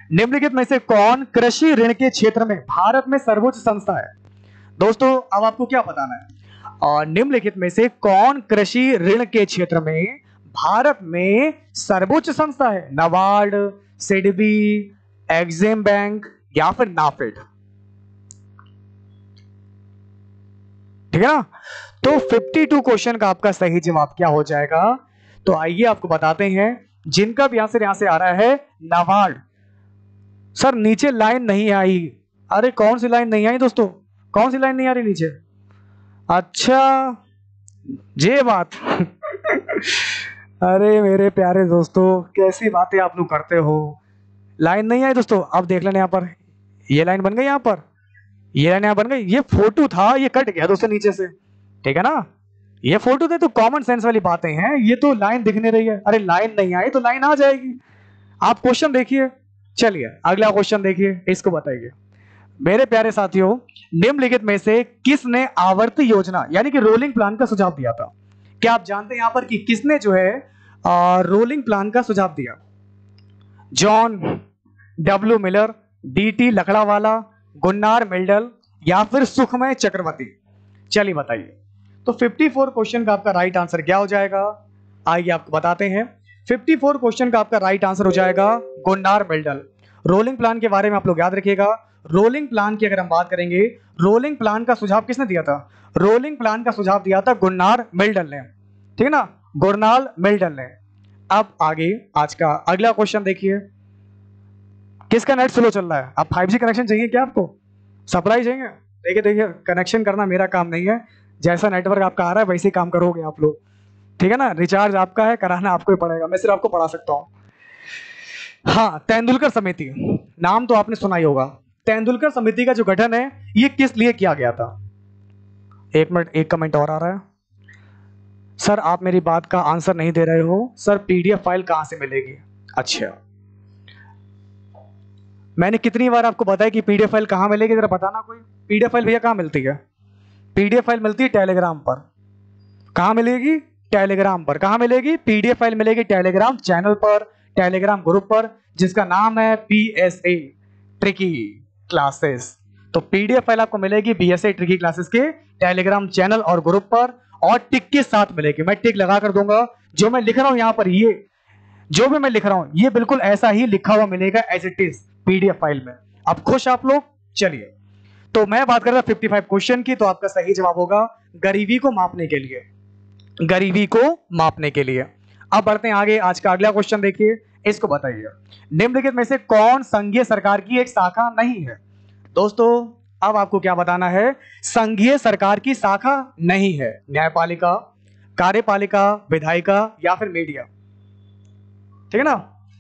S1: निम्नलिखित में से कौन कृषि ऋण के क्षेत्र में भारत में सर्वोच्च संस्था है? दोस्तों अब आपको क्या बताना है, और निम्नलिखित में से कौन कृषि ऋण के क्षेत्र में भारत में सर्वोच्च संस्था है? नाबार्ड, सिडबी, एक्सिम बैंक या फिर नाफेड? ठीक है ना। तो 52 क्वेश्चन का आपका सही जवाब क्या हो जाएगा? तो आइए आपको बताते हैं। जिनका भी आंसर यहां से आ रहा है नाबार्ड। सर नीचे लाइन नहीं आई। अरे कौन सी लाइन नहीं आई दोस्तों? कौन सी लाइन नहीं आ रही नीचे? अच्छा ये बात अरे मेरे प्यारे दोस्तों, कैसी बातें आप लोग करते हो। लाइन नहीं आई दोस्तों। अब देख लेना, यहाँ पर ये लाइन बन गई, यहाँ पर ये लाइन यहाँ बन गई। ये फोटो था, ये कट गया दोस्तों नीचे से, ठीक है ना। ये फोटो थे तो कॉमन सेंस वाली बातें हैं, ये तो लाइन दिख नहीं रही है। अरे लाइन नहीं आई तो लाइन आ जाएगी। आप क्वेश्चन देखिए। चलिए अगला क्वेश्चन देखिए, इसको बताइए। मेरे प्यारे साथियों, निम्नलिखित में से किसने आवर्ती योजना यानी कि रोलिंग प्लान का सुझाव दिया था? क्या आप जानते हैं यहां पर कि किसने जो है रोलिंग प्लान का सुझाव दिया? John W Miller, DT Lakdawala, Gunnar Myrdal या फिर सुखमय चक्रवर्ती? चलिए बताइए। तो 54 क्वेश्चन का आपका राइट आंसर क्या हो जाएगा? आइए आपको बताते हैं। 54 क्वेश्चन का आपका राइट आंसर हो जाएगा गुन्नार मिल्डल। रोलिंग प्लान के बारे में आप लोग याद रखिएगा। रोलिंग प्लान की अगर हम बात करेंगे, रोलिंग प्लान का सुझाव किसने दिया था? रोलिंग प्लान का सुझाव दिया था गुन्नार मिल्डल ने, ठीक है ना, गुरनाल मिल्डल ने। अब आगे आज का अगला क्वेश्चन देखिए। किसका नेट स्लो चल रहा है? आप 5G कनेक्शन चाहिए क्या? आपको सप्लाई चाहिए? देखिए देखिए, कनेक्शन करना मेरा काम नहीं है। जैसा नेटवर्क आपका आ रहा है वैसे ही काम करोगे आप लोग, ठीक है ना। रिचार्ज आपका है, कराना आपको ही पड़ेगा, मैं सिर्फ आपको पढ़ा सकता हूँ। हाँ, तेंदुलकर समिति, नाम तो आपने सुना ही होगा। तेंदुलकर समिति का जो गठन है ये किस लिए किया गया था? एक मिनट, एक कमेंट और आ रहा है। सर आप मेरी बात का आंसर नहीं दे रहे हो। सर पीडीएफ फाइल कहां से मिलेगी? अच्छा, मैंने कितनी बार आपको बताया कि पीडीएफ फाइल कहां मिलेगी, जरा बताना कोई। पीडीएफ फाइल भैया कहां मिलती है? पीडीएफ फाइल मिलती है टेलीग्राम पर। कहां मिलेगी? टेलीग्राम पर। कहां मिलेगी? पीडीएफ फाइल मिलेगी टेलीग्राम चैनल पर, टेलीग्राम ग्रुप पर, जिसका नाम है बीएसए ट्रिकी क्लासेस। तो पीडीएफ फाइल आपको मिलेगी बीएसए ट्रिकी क्लासेस के टेलीग्राम चैनल और ग्रुप पर, और टिक के साथ मिलेगी। मैं टिक लगा कर दूंगा। जो मैं लिख रहा हूं यहां पर, ये जो भी मैं लिख रहा हूं ये बिल्कुल ऐसा ही लिखा हुआ मिलेगा as it is PDF file में। अब खुश आप लोग? चलिए, तो मैं बात कर रहा था 55 क्वेश्चन की, तो आपका सही जवाब होगा गरीबी को मापने के लिए, गरीबी को मापने के लिए। अब बढ़ते हैं आगे। आज का अगला क्वेश्चन देखिए, इसको बताइए। निम्नलिखित में से कौन संघीय सरकार की एक शाखा नहीं है? दोस्तों अब आपको क्या बताना है? संघीय सरकार की शाखा नहीं है। न्यायपालिका, कार्यपालिका, विधायिका या फिर मीडिया? ठीक है ना।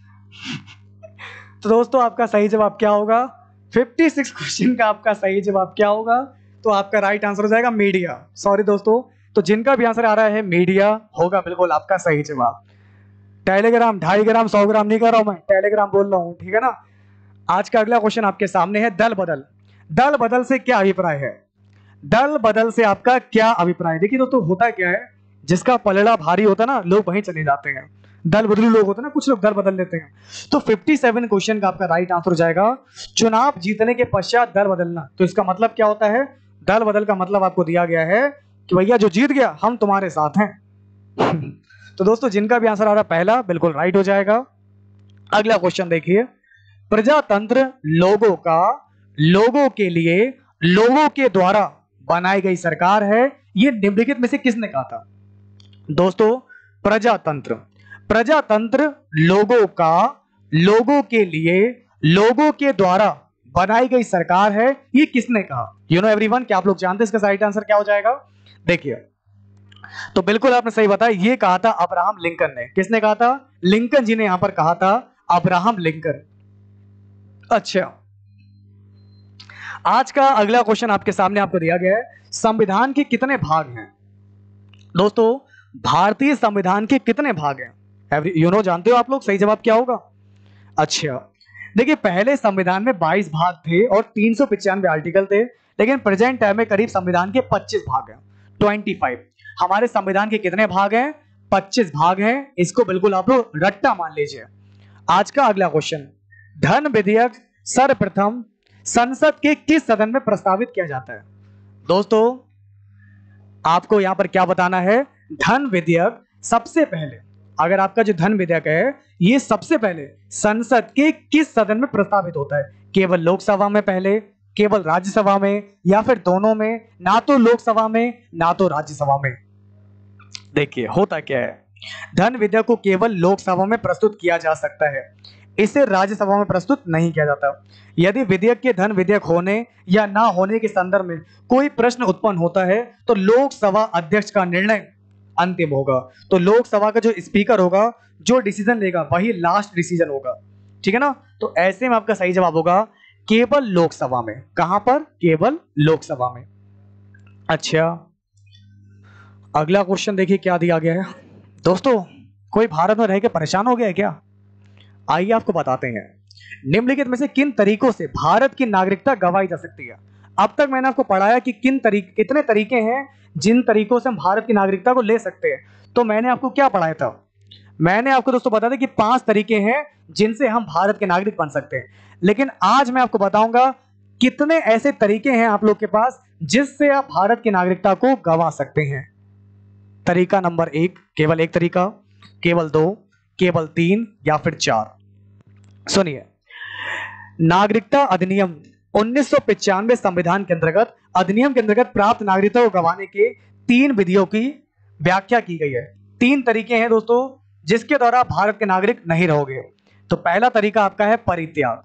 S1: तो दोस्तों आपका सही जवाब क्या होगा? 56 क्वेश्चन का आपका सही जवाब क्या होगा? तो आपका राइट आंसर हो जाएगा मीडिया। सॉरी दोस्तों, तो जिनका भी आंसर आ रहा है मीडिया होगा बिल्कुल आपका सही जवाब। टेलीग्राम 2.5 ग्राम 100 ग्राम नहीं कर रहा हूं मैं, टेलीग्राम बोल रहा हूं, ठीक है ना। आज का अगला क्वेश्चन आपके सामने है दल बदल। दल बदल से क्या अभिप्राय है? दल बदल से आपका क्या अभिप्राय? देखिए दोस्तों होता क्या है, जिसका पलड़ा भारी होता है ना, लोग वहीं चले जाते हैं। दल बदलू लोग होते हैं ना, कुछ लोग दल बदल लेते हैं। तो 57 क्वेश्चन का आपका राइट आंसर हो जाएगा चुनाव जीतने के पश्चात दल बदलना। तो इसका मतलब क्या होता है? दल बदल का मतलब आपको दिया गया है कि भैया जो जीत गया हम तुम्हारे साथ हैं। तो दोस्तों जिनका भी आंसर आ रहा है पहला, बिल्कुल राइट हो जाएगा। अगला क्वेश्चन देखिए। प्रजातंत्र लोगों का, लोगों के लिए, लोगों के द्वारा बनाई गई सरकार है, ये निम्नलिखित में से किसने कहा था? दोस्तों प्रजातंत्र, प्रजातंत्र लोगों का, लोगों के लिए, लोगों के द्वारा बनाई गई सरकार है, ये किसने कहा? यू नो एवरीवन, क्या आप लोग जानते हैं इसका राइट आंसर क्या हो जाएगा? देखिए, तो बिल्कुल आपने सही बताया, ये कहा था अब्राहम लिंकन ने। किसने कहा था? लिंकन जी ने यहां पर कहा था, अब्राहम लिंकन। अच्छा, आज का अगला क्वेश्चन आपके सामने आपको दिया गया है, संविधान के कितने भाग हैं? दोस्तों भारतीय संविधान के कितने भाग हैं? यू नो जानते हो आप लोग सही जवाब क्या होगा? अच्छा, देखिए पहले संविधान में 22 भाग थे और 395 आर्टिकल थे, लेकिन प्रेजेंट टाइम में करीब संविधान के 25 भाग हैं, 25। हमारे संविधान के कितने भाग हैं? 25 भाग हैं। इसको बिल्कुल आप लोग रट्टा मान लीजिए। आज का अगला क्वेश्चन, धन विधेयक सर्वप्रथम संसद के किस सदन में प्रस्तावित किया जाता है? दोस्तों आपको यहां पर क्या बताना है, धन विधेयक सबसे पहले, अगर आपका जो धन विधेयक है ये सबसे पहले संसद के किस सदन में प्रस्तावित होता है? केवल लोकसभा में पहले, केवल राज्यसभा में, या फिर दोनों में? ना तो लोकसभा में ना तो राज्यसभा में। देखिए होता क्या है, धन विधेयक को केवल लोकसभा में प्रस्तुत किया जा सकता है, इसे राज्यसभा में प्रस्तुत नहीं किया जाता। यदि विधेयक के धन विधेयक होने या ना होने के संदर्भ में कोई प्रश्न उत्पन्न होता है तो लोकसभा अध्यक्ष का निर्णय अंतिम होगा। तो लोकसभा का जो स्पीकर होगा, जो डिसीजन लेगा वही लास्ट डिसीजन होगा, ठीक है ना। तो ऐसे में आपका सही जवाब होगा केवल लोकसभा में। कहां पर? केवल लोकसभा में। अच्छा अगला क्वेश्चन देखिए क्या दिया गया है। दोस्तों कोई भारत में रह के परेशान हो गया है क्या? आइए आपको बताते हैं, निम्नलिखित में से किन तरीकों से भारत की नागरिकता गंवाई जा सकती है? अब तक मैंने आपको पढ़ाया कि कितने तरीके हैं जिन तरीकों से हम भारत की नागरिकता को ले सकते हैं। तो मैंने आपको क्या पढ़ाया था? मैंने आपको दोस्तों बताया था कि 5 तरीके हैं जिनसे हम भारत के नागरिक बन सकते हैं। लेकिन आज मैं आपको बताऊंगा कितने ऐसे तरीके हैं आप लोग के पास जिससे आप भारत की नागरिकता को गंवा सकते हैं। तरीका नंबर 1, केवल एक तरीका, केवल 2, केवल 3 या फिर 4। सुनिए, नागरिकता अधिनियम 1995 संविधान के अंतर्गत, अधिनियम के अंतर्गत प्राप्त नागरिकता को गंवाने के 3 विधियों की व्याख्या की गई है। 3 तरीके हैं दोस्तों जिसके द्वारा भारत के नागरिक नहीं रहोगे। तो पहला तरीका आपका है परित्याग,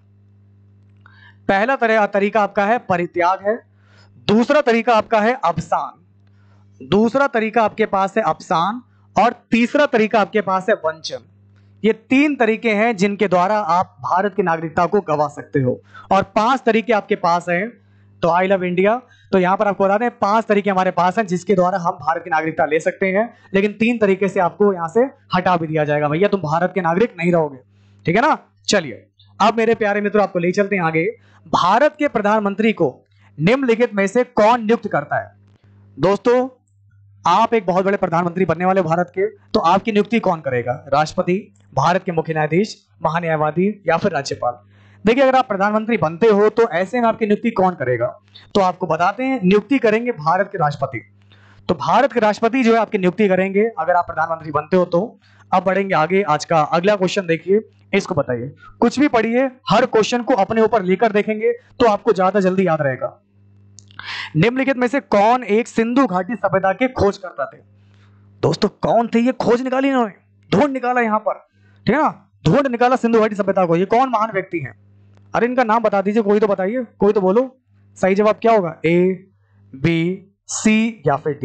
S1: पहला तरीका आपका है परित्याग है। दूसरा तरीका आपका है अवसान, दूसरा तरीका आपके पास है अवसान, और तीसरा तरीका आपके पास है वंचन। ये 3 तरीके हैं जिनके द्वारा आप भारत की नागरिकता को गंवा सकते हो, और 5 तरीके आपके पास हैं। तो आई लव इंडिया, तो यहां पर आपको बता दें 5 तरीके हमारे पास हैं जिसके द्वारा हम भारत की नागरिकता ले सकते हैं, लेकिन 3 तरीके से आपको यहां से हटा भी दिया जाएगा, भैया तुम भारत के नागरिक नहीं रहोगे, ठीक है ना। चलिए अब मेरे प्यारे मित्रों आपको ले चलते हैं आगे। भारत के प्रधानमंत्री को निम्नलिखित में से कौन नियुक्त करता है? दोस्तों आप एक बहुत बड़े प्रधानमंत्री बनने वाले भारत के, तो आपकी नियुक्ति कौन करेगा? राष्ट्रपति, भारत के मुख्य न्यायाधीश, महान्यायवादी या फिर राज्यपाल? देखिए अगर आप प्रधानमंत्री बनते हो तो ऐसे में आपकी नियुक्ति कौन करेगा? तो आपको बताते हैं, नियुक्ति करेंगे भारत के राष्ट्रपति। तो भारत के राष्ट्रपति जो है आपकी नियुक्ति करेंगे अगर आप प्रधानमंत्री बनते हो तो। अब बढ़ेंगे आगे, आज का अगला क्वेश्चन देखिए, इसको बताइए। कुछ भी पढ़िए, हर क्वेश्चन को अपने ऊपर लेकर देखेंगे तो आपको ज्यादा जल्दी याद रहेगा। निम्नलिखित में से कौन एक सिंधु घाटी सभ्यता के खोजकर्ता थे? दोस्तों कौन थे ये? खोज निकाली इन्होंने, ढूंढ निकाला यहां पर, ठीक है ना, ढूंढ निकाला सिंधु घाटी सभ्यता को। ये कौन महान व्यक्ति हैं? अरे इनका नाम बता दीजिए, कोई तो बताइए, कोई तो बोलो। सही जवाब क्या होगा? ए, बी, सी या फिर डी?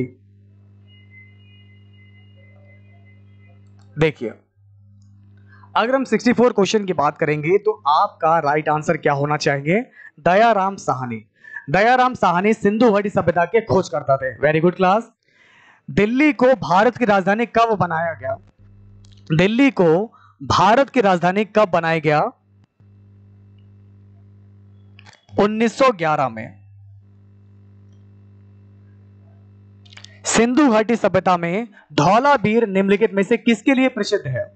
S1: देखिए अगर हम 64 क्वेश्चन की बात करेंगे तो आपका राइट आंसर क्या होना चाहिए? दयाराम साहनी। दयाराम साहनी सिंधु घाटी सभ्यता के खोजकर्ता थे। Very good class. दिल्ली को भारत की राजधानी कब बनाया गया? दिल्ली को भारत की राजधानी कब बनाया गया? 1911 में। सिंधु घाटी सभ्यता में धौलावीर निम्नलिखित में से किसके लिए प्रसिद्ध है?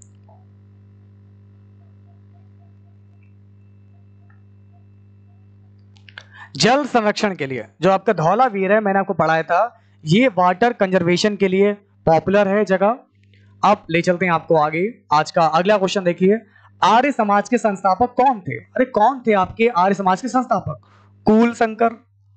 S1: जल संरक्षण के लिए। जो आपका धौलावीर है, मैंने आपको पढ़ाया था, ये वाटर कंजर्वेशन के लिए पॉपुलर है जगह। अब ले चलते हैं आपको आगे। आज का अगला क्वेश्चन देखिए, आर्य समाज के संस्थापक कौन थे? अरे कौन थे आपके आर्य समाज के संस्थापक? कुल शंकर,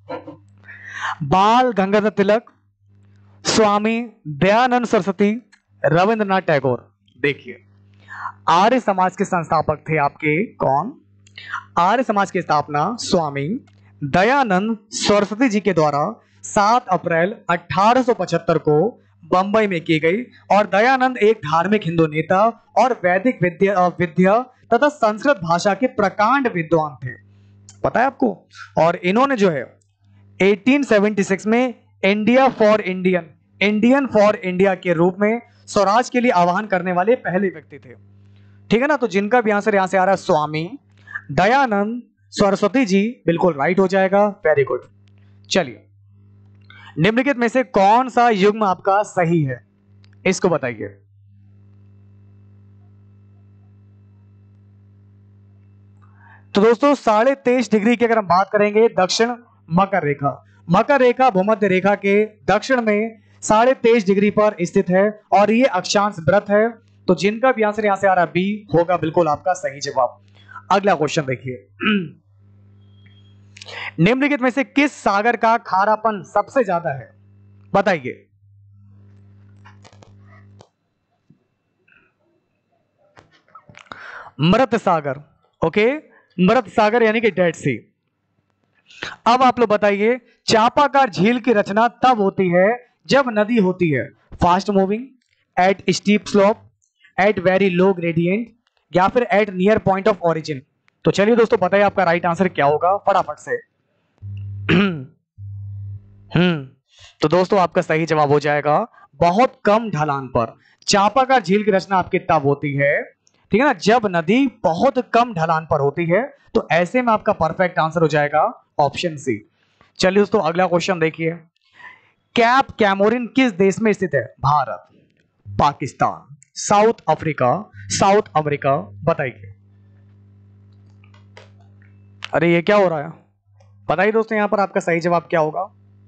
S1: बाल गंगाधर तिलक, स्वामी दयानंद सरस्वती, रविंद्रनाथ टैगोर। देखिए आर्य समाज के संस्थापक थे आपके कौन? आर्य समाज की स्थापना स्वामी दयानंद सरस्वती जी के द्वारा 7 अप्रैल 1875 को बंबई में की गई। और दयानंद एक धार्मिक हिंदू नेता और वैदिक विद्या तथा संस्कृत भाषा के प्रकांड विद्वान थे, पता है आपको। और इन्होंने जो है 1876 में India for Indian, Indian for India के रूप में स्वराज के लिए आह्वान करने वाले पहले व्यक्ति थे, ठीक है ना। तो जिनका भी आंसर यहां से आ रहा है स्वामी दयानंद सरस्वती जी, बिल्कुल राइट हो जाएगा। Very good. चलिए निम्नलिखित में से कौन सा युग्म आपका सही है, इसको बताइए। तो दोस्तों 23.5 डिग्री की अगर हम बात करेंगे दक्षिण मकर रेखा, मकर रेखा भूमध्य रेखा के दक्षिण में 23.5 डिग्री पर स्थित है और ये अक्षांश व्रत है। तो जिनका भी आंसर यहां से आ रहा है बी होगा बिल्कुल आपका सही जवाब। अगला क्वेश्चन देखिए, निम्नलिखित में से किस सागर का खारापन सबसे ज्यादा है, बताइए। मृत सागर, ओके, मृत सागर यानी कि डेड सी। अब आप लोग बताइए, चापाकार झील की रचना तब होती है जब नदी होती है fast moving, at steep slope, at very low gradient, या फिर at near point of origin. तो चलिए दोस्तों बताइए आपका राइट आंसर क्या होगा फटाफट से। तो दोस्तों आपका सही जवाब हो जाएगा बहुत कम ढलान पर। चापाकार झील की रचना आपकी तब होती है, ठीक है ना, जब नदी बहुत कम ढलान पर होती है। तो ऐसे में आपका परफेक्ट आंसर हो जाएगा ऑप्शन सी। चलिए दोस्तों अगला क्वेश्चन देखिए, कैप कैमोरिन किस देश में स्थित है, Bharat, Pakistan, South Africa, South America, बताइए। अरे ये क्या हो रहा है, बताइए दोस्तों यहां पर आपका सही जवाब क्या होगा।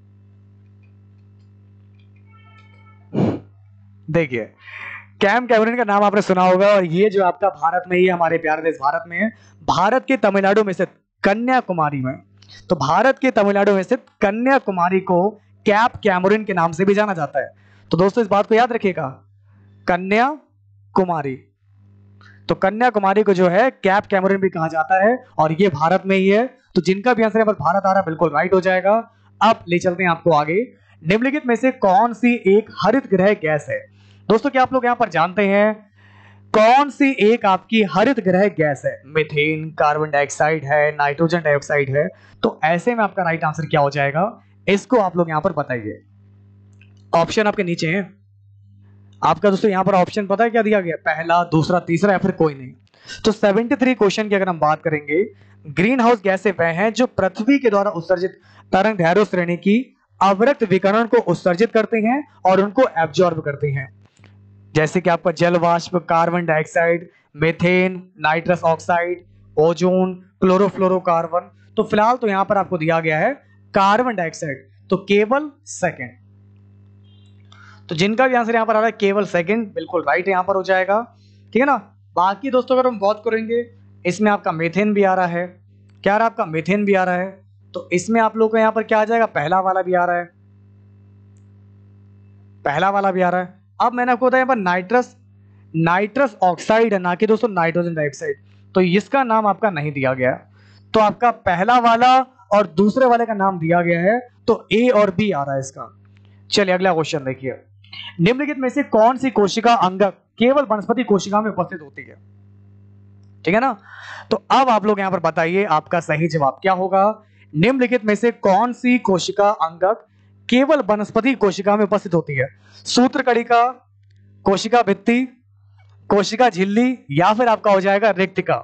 S1: देखिए कैम कैमरून का नाम आपने सुना होगा और ये जो आपका भारत में ही है, हमारे प्यारे देश भारत में है, भारत के तमिलनाडु में स्थित कन्याकुमारी में। तो भारत के तमिलनाडु में स्थित कन्याकुमारी को कैप कैमरून के नाम से भी जाना जाता है। तो दोस्तों इस बात को याद रखिएगा, कन्याकुमारी, तो कन्याकुमारी को जो है कैप कैमरून भी कहा जाता है और ये भारत में ही है। तो जिनका भी आंसर यहाँ पर भारत आ रहा है बिल्कुल राइट हो जाएगा। अब ले चलते हैं आपको आगे, निम्नलिखित में से कौन सी एक हरित गृह गैस है। दोस्तों क्या आप लोग यहाँ पर जानते हैं कौन सी एक आपकी हरित गृह गैस है, मीथेन, कार्बन डाइऑक्साइड है, नाइट्रोजन डाइऑक्साइड है। तो ऐसे में आपका राइट आंसर क्या हो जाएगा, इसको आप लोग यहाँ पर बताइए। ऑप्शन आपके नीचे है आपका दोस्तों, यहाँ पर ऑप्शन पता है क्या दिया गया, पहला, दूसरा, तीसरा या फिर कोई नहीं। तो 73 क्वेश्चन की अगर हम बात करेंगे, ग्रीन हाउस गैसें वह हैं जो पृथ्वी के द्वारा उत्सर्जित तरंग दैर्घ्य श्रेणी की अवरक्त विकिरण को उत्सर्जित करते हैं और उनको एब्जॉर्ब करते हैं, जैसे कि आपका जल वाष्प, carbon dioxide, methane, nitrous oxide, ozone, chlorofluorocarbon. तो फिलहाल तो यहां पर आपको दिया गया है कार्बन डाइऑक्साइड, तो केवल सेकंड। तो जिनका भी आंसर यहां पर आ रहा है केवल सेकंड बिल्कुल राइट यहां पर हो जाएगा, ठीक है ना। बाकी दोस्तों अगर हम बात करेंगे, इसमें आपका मीथेन भी आ रहा है, क्या आ रहा है आपका मीथेन भी आ रहा है। तो इसमें आप लोग को यहां पर क्या आ जाएगा, पहला वाला भी आ रहा है, पहला वाला भी आ रहा है। अब मैंने आपको बताया पर नाइट्रस ऑक्साइड है, ना कि दोस्तों नाइट्रोजन डाइऑक्साइड। तो इसका नाम आपका नहीं दिया गया, तो आपका पहला वाला और दूसरे वाले का नाम दिया गया है, तो ए और बी आ रहा है इसका। चलिए अगला क्वेश्चन देखिए, निम्नलिखित में से कौन सी कोशिका अंगक केवल वनस्पति कोशिका में उपस्थित होती है, ठीक है ना। तो अब आप लोग यहां पर बताइए आपका सही जवाब क्या होगा। निम्नलिखित में से कौन सी कोशिका अंगक केवल वनस्पति कोशिका में उपस्थित होती है, सूत्रकणिका, कोशिका भित्ति, कोशिका झिल्ली, या फिर आपका हो जाएगा रिक्तिका।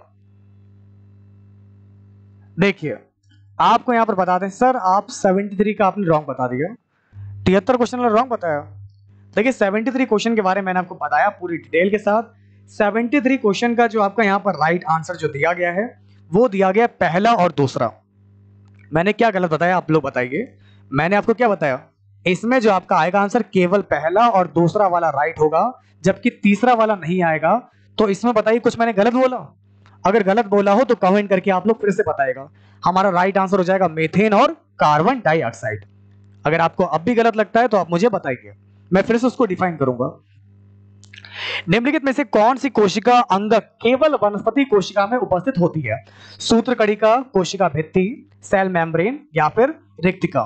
S1: देखिए आपको यहां पर बता दें, सर आप 73 का आपने रॉन्ग बता दिया, 73 क्वेश्चन रॉन्ग बताया। देखिए 73 क्वेश्चन के बारे में मैंने आपको बताया पूरी डिटेल के साथ। 73 क्वेश्चन का जो आपका यहां पर राइट आंसर जो दिया गया है वो दिया गया पहला और दूसरा। मैंने क्या गलत बताया आप लोग बताइए, मैंने आपको क्या बताया, इसमें जो आपका आएगा आंसर केवल पहला और दूसरा वाला राइट होगा, जबकि तीसरा वाला नहीं आएगा। तो इसमें बताइए कुछ मैंने गलत बोला, अगर गलत बोला हो तो कमेंट करके आप लोग फिर से बताएगा। हमारा राइट आंसर हो जाएगा मीथेन और कार्बन डाइऑक्साइड। अगर आपको अब भी गलत लगता है तो आप मुझे बताइए, मैं फिर से उसको डिफाइन करूंगा। निम्नलिखित में से कौन सी कोशिका अंगक केवल वनस्पति कोशिका में उपस्थित होती है, सूत्रकणिका, कोशिका भित्ति, सेल मेम्ब्रेन, या फिर रिक्तिका।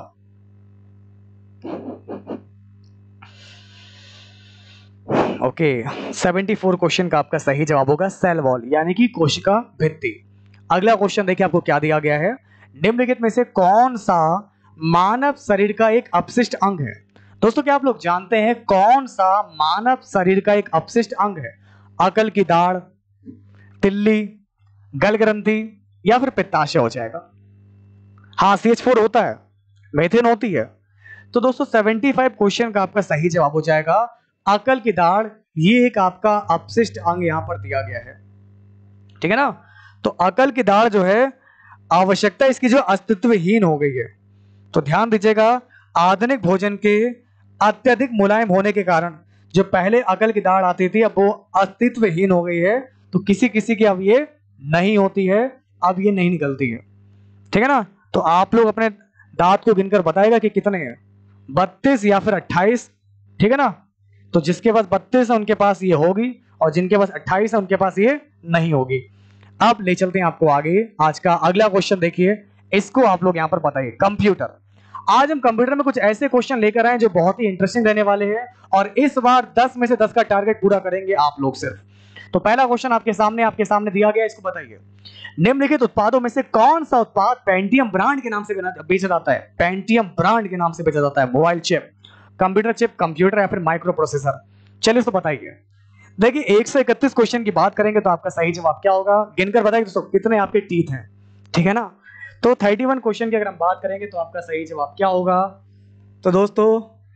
S1: ओके 74 क्वेश्चन का आपका सही जवाब होगा सेल वॉल यानी कि कोशिका भित्ति। अगला क्वेश्चन देखिए आपको क्या दिया गया है, निम्नलिखित में से कौन सा मानव शरीर का एक अपशिष्ट अंग है। दोस्तों क्या आप लोग जानते हैं कौन सा मानव शरीर का एक अपशिष्ट अंग है, अकल की दाढ़, तिल्ली, गल ग्रंथि, या फिर पित्ताशय हो जाएगा। हाँ CH4 होता है, मीथेन होती है। तो दोस्तों 75 क्वेश्चन का आपका सही जवाब हो जाएगा अकल की दाढ़, ये एक आपका अपशिष्ट अंग यहां पर दिया गया है, ठीक है ना। तो अकल की दाढ़ जो है आवश्यकता इसकी जो अस्तित्वहीन हो गई है। तो ध्यान दीजिएगा, आधुनिक भोजन के अत्यधिक मुलायम होने के कारण जो पहले अकल की दाढ़ आती थी अब वो अस्तित्वहीन हो गई है। तो किसी किसी की अब ये नहीं होती है, अब ये नहीं निकलती है। ठीक है ना। तो आप लोग अपने दांत को गिनकर बताएगा कि कितने हैं, 32 या फिर 28। ठीक है ना। तो जिसके पास 32 है उनके पास ये होगी और जिनके पास 28 है उनके पास ये नहीं होगी। अब ले चलते हैं आपको आगे। आज का अगला क्वेश्चन देखिए, इसको आप लोग यहां पर बताइए। कंप्यूटर। आज हम कंप्यूटर में कुछ ऐसे क्वेश्चन लेकर आए जो बहुत ही इंटरेस्टिंग रहने वाले हैं और इस बार 10 में से 10 का टारगेट पूरा करेंगे आप लोग सिर्फ। तो पहला क्वेश्चन आपके सामने दिया गया, इसको बताइए। निम्नलिखित उत्पादों में से कौन सा उत्पाद पेंटियम ब्रांड के नाम से बेचा जाता है? पेंटियम ब्रांड के नाम से बेचा जाता है। Mobile chip, computer chip, computer या फिर माइक्रो प्रोसेसर। चलिए इसको बताइए। देखिए 131 क्वेश्चन की बात करेंगे तो आपका सही जवाब क्या होगा, गिनकर बताइए दोस्तों कितने आपके टीथ हैं। ठीक है ना। तो 31 क्वेश्चन की अगर हम बात करेंगे तो आपका सही जवाब क्या होगा? तो दोस्तों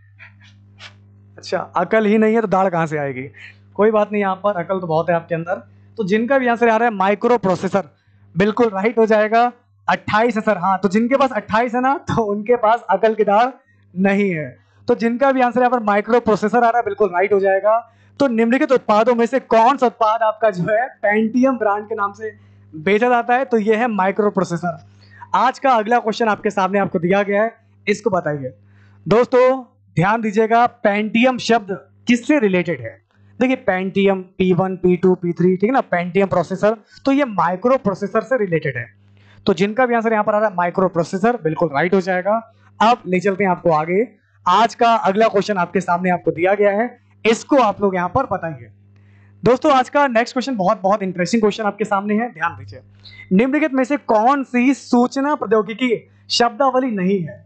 S1: अच्छा, अकल ही नहीं है तो दाढ़ कहां से आएगी? कोई बात नहीं, यहाँ पर अकल तो बहुत है आपके अंदर। तो जिनका भी आंसर आ रहा है माइक्रो प्रोसेसर, बिल्कुल राइट हो जाएगा। 28 है सर। हाँ, तो जिनके पास 28 है ना तो उनके पास अकल की दाढ़ नहीं है। तो जिनका भी आंसर यहाँ पर माइक्रो प्रोसेसर आ रहा है बिल्कुल राइट हो जाएगा। तो निम्नलिखित उत्पादों में से कौन सा उत्पाद आपका जो है पेंटियम ब्रांड के नाम से बेचा जाता है? तो ये है माइक्रो प्रोसेसर। आज का अगला क्वेश्चन आपके सामने आपको दिया गया है, इसको बताइए। दोस्तों ध्यान दीजिएगा, पेंटियम शब्द किससे रिलेटेड है? देखिए पेंटियम P1, P2, P3, ठीक है ना, पेंटियम प्रोसेसर, तो ये माइक्रो प्रोसेसर से रिलेटेड है। तो जिनका भी आंसर यहाँ पर आ रहा है माइक्रो प्रोसेसर, बिल्कुल राइट हो जाएगा। अब ले चलते हैं आपको आगे। आज का अगला क्वेश्चन आपके सामने आपको दिया गया है, इसको आप लोग यहाँ पर बताइए। दोस्तों आज का नेक्स्ट क्वेश्चन बहुत इंटरेस्टिंग क्वेश्चन आपके सामने है, ध्यान दीजिए। निम्नलिखित में से कौन सी सूचना प्रौद्योगिकी शब्दावली नहीं है?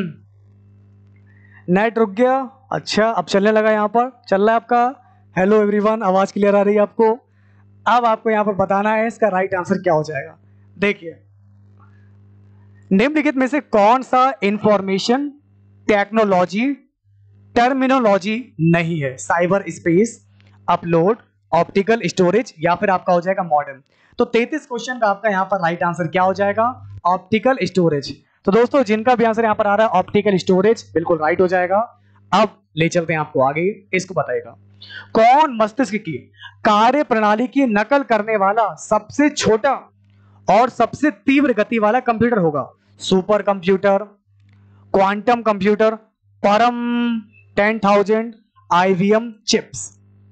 S1: नेट रुक गया। अच्छा, अब चलने लगा, यहाँ पर चल रहा है आपका। हेलो एवरीवन, आवाज क्लियर आ रही है आपको? अब आपको यहाँ पर बताना है इसका राइट आंसर क्या हो जाएगा। देखिए निम्नलिखित में से कौन सा इंफॉर्मेशन टेक्नोलॉजी टर्मिनोलॉजी नहीं है? Cyber space, upload, optical storage या फिर आपका हो जाएगा मॉडेम। तो 33 क्वेश्चन का आपका यहाँ पर राइट आंसर क्या हो जाएगा? Optical storage. तो दोस्तों जिनका भी आंसर यहाँ पर आ रहा है ऑप्टिकल स्टोरेज, बिल्कुल राइट हो जाएगा। अब ले चलते हैं आपको आगे, इसको बताएगा। कौन मस्तिष्क की कार्य प्रणाली की नकल करने वाला सबसे छोटा और सबसे तीव्र गति वाला कंप्यूटर होगा? सुपर कंप्यूटर, क्वांटम कंप्यूटर, परम 10,000, IBM चिप्स।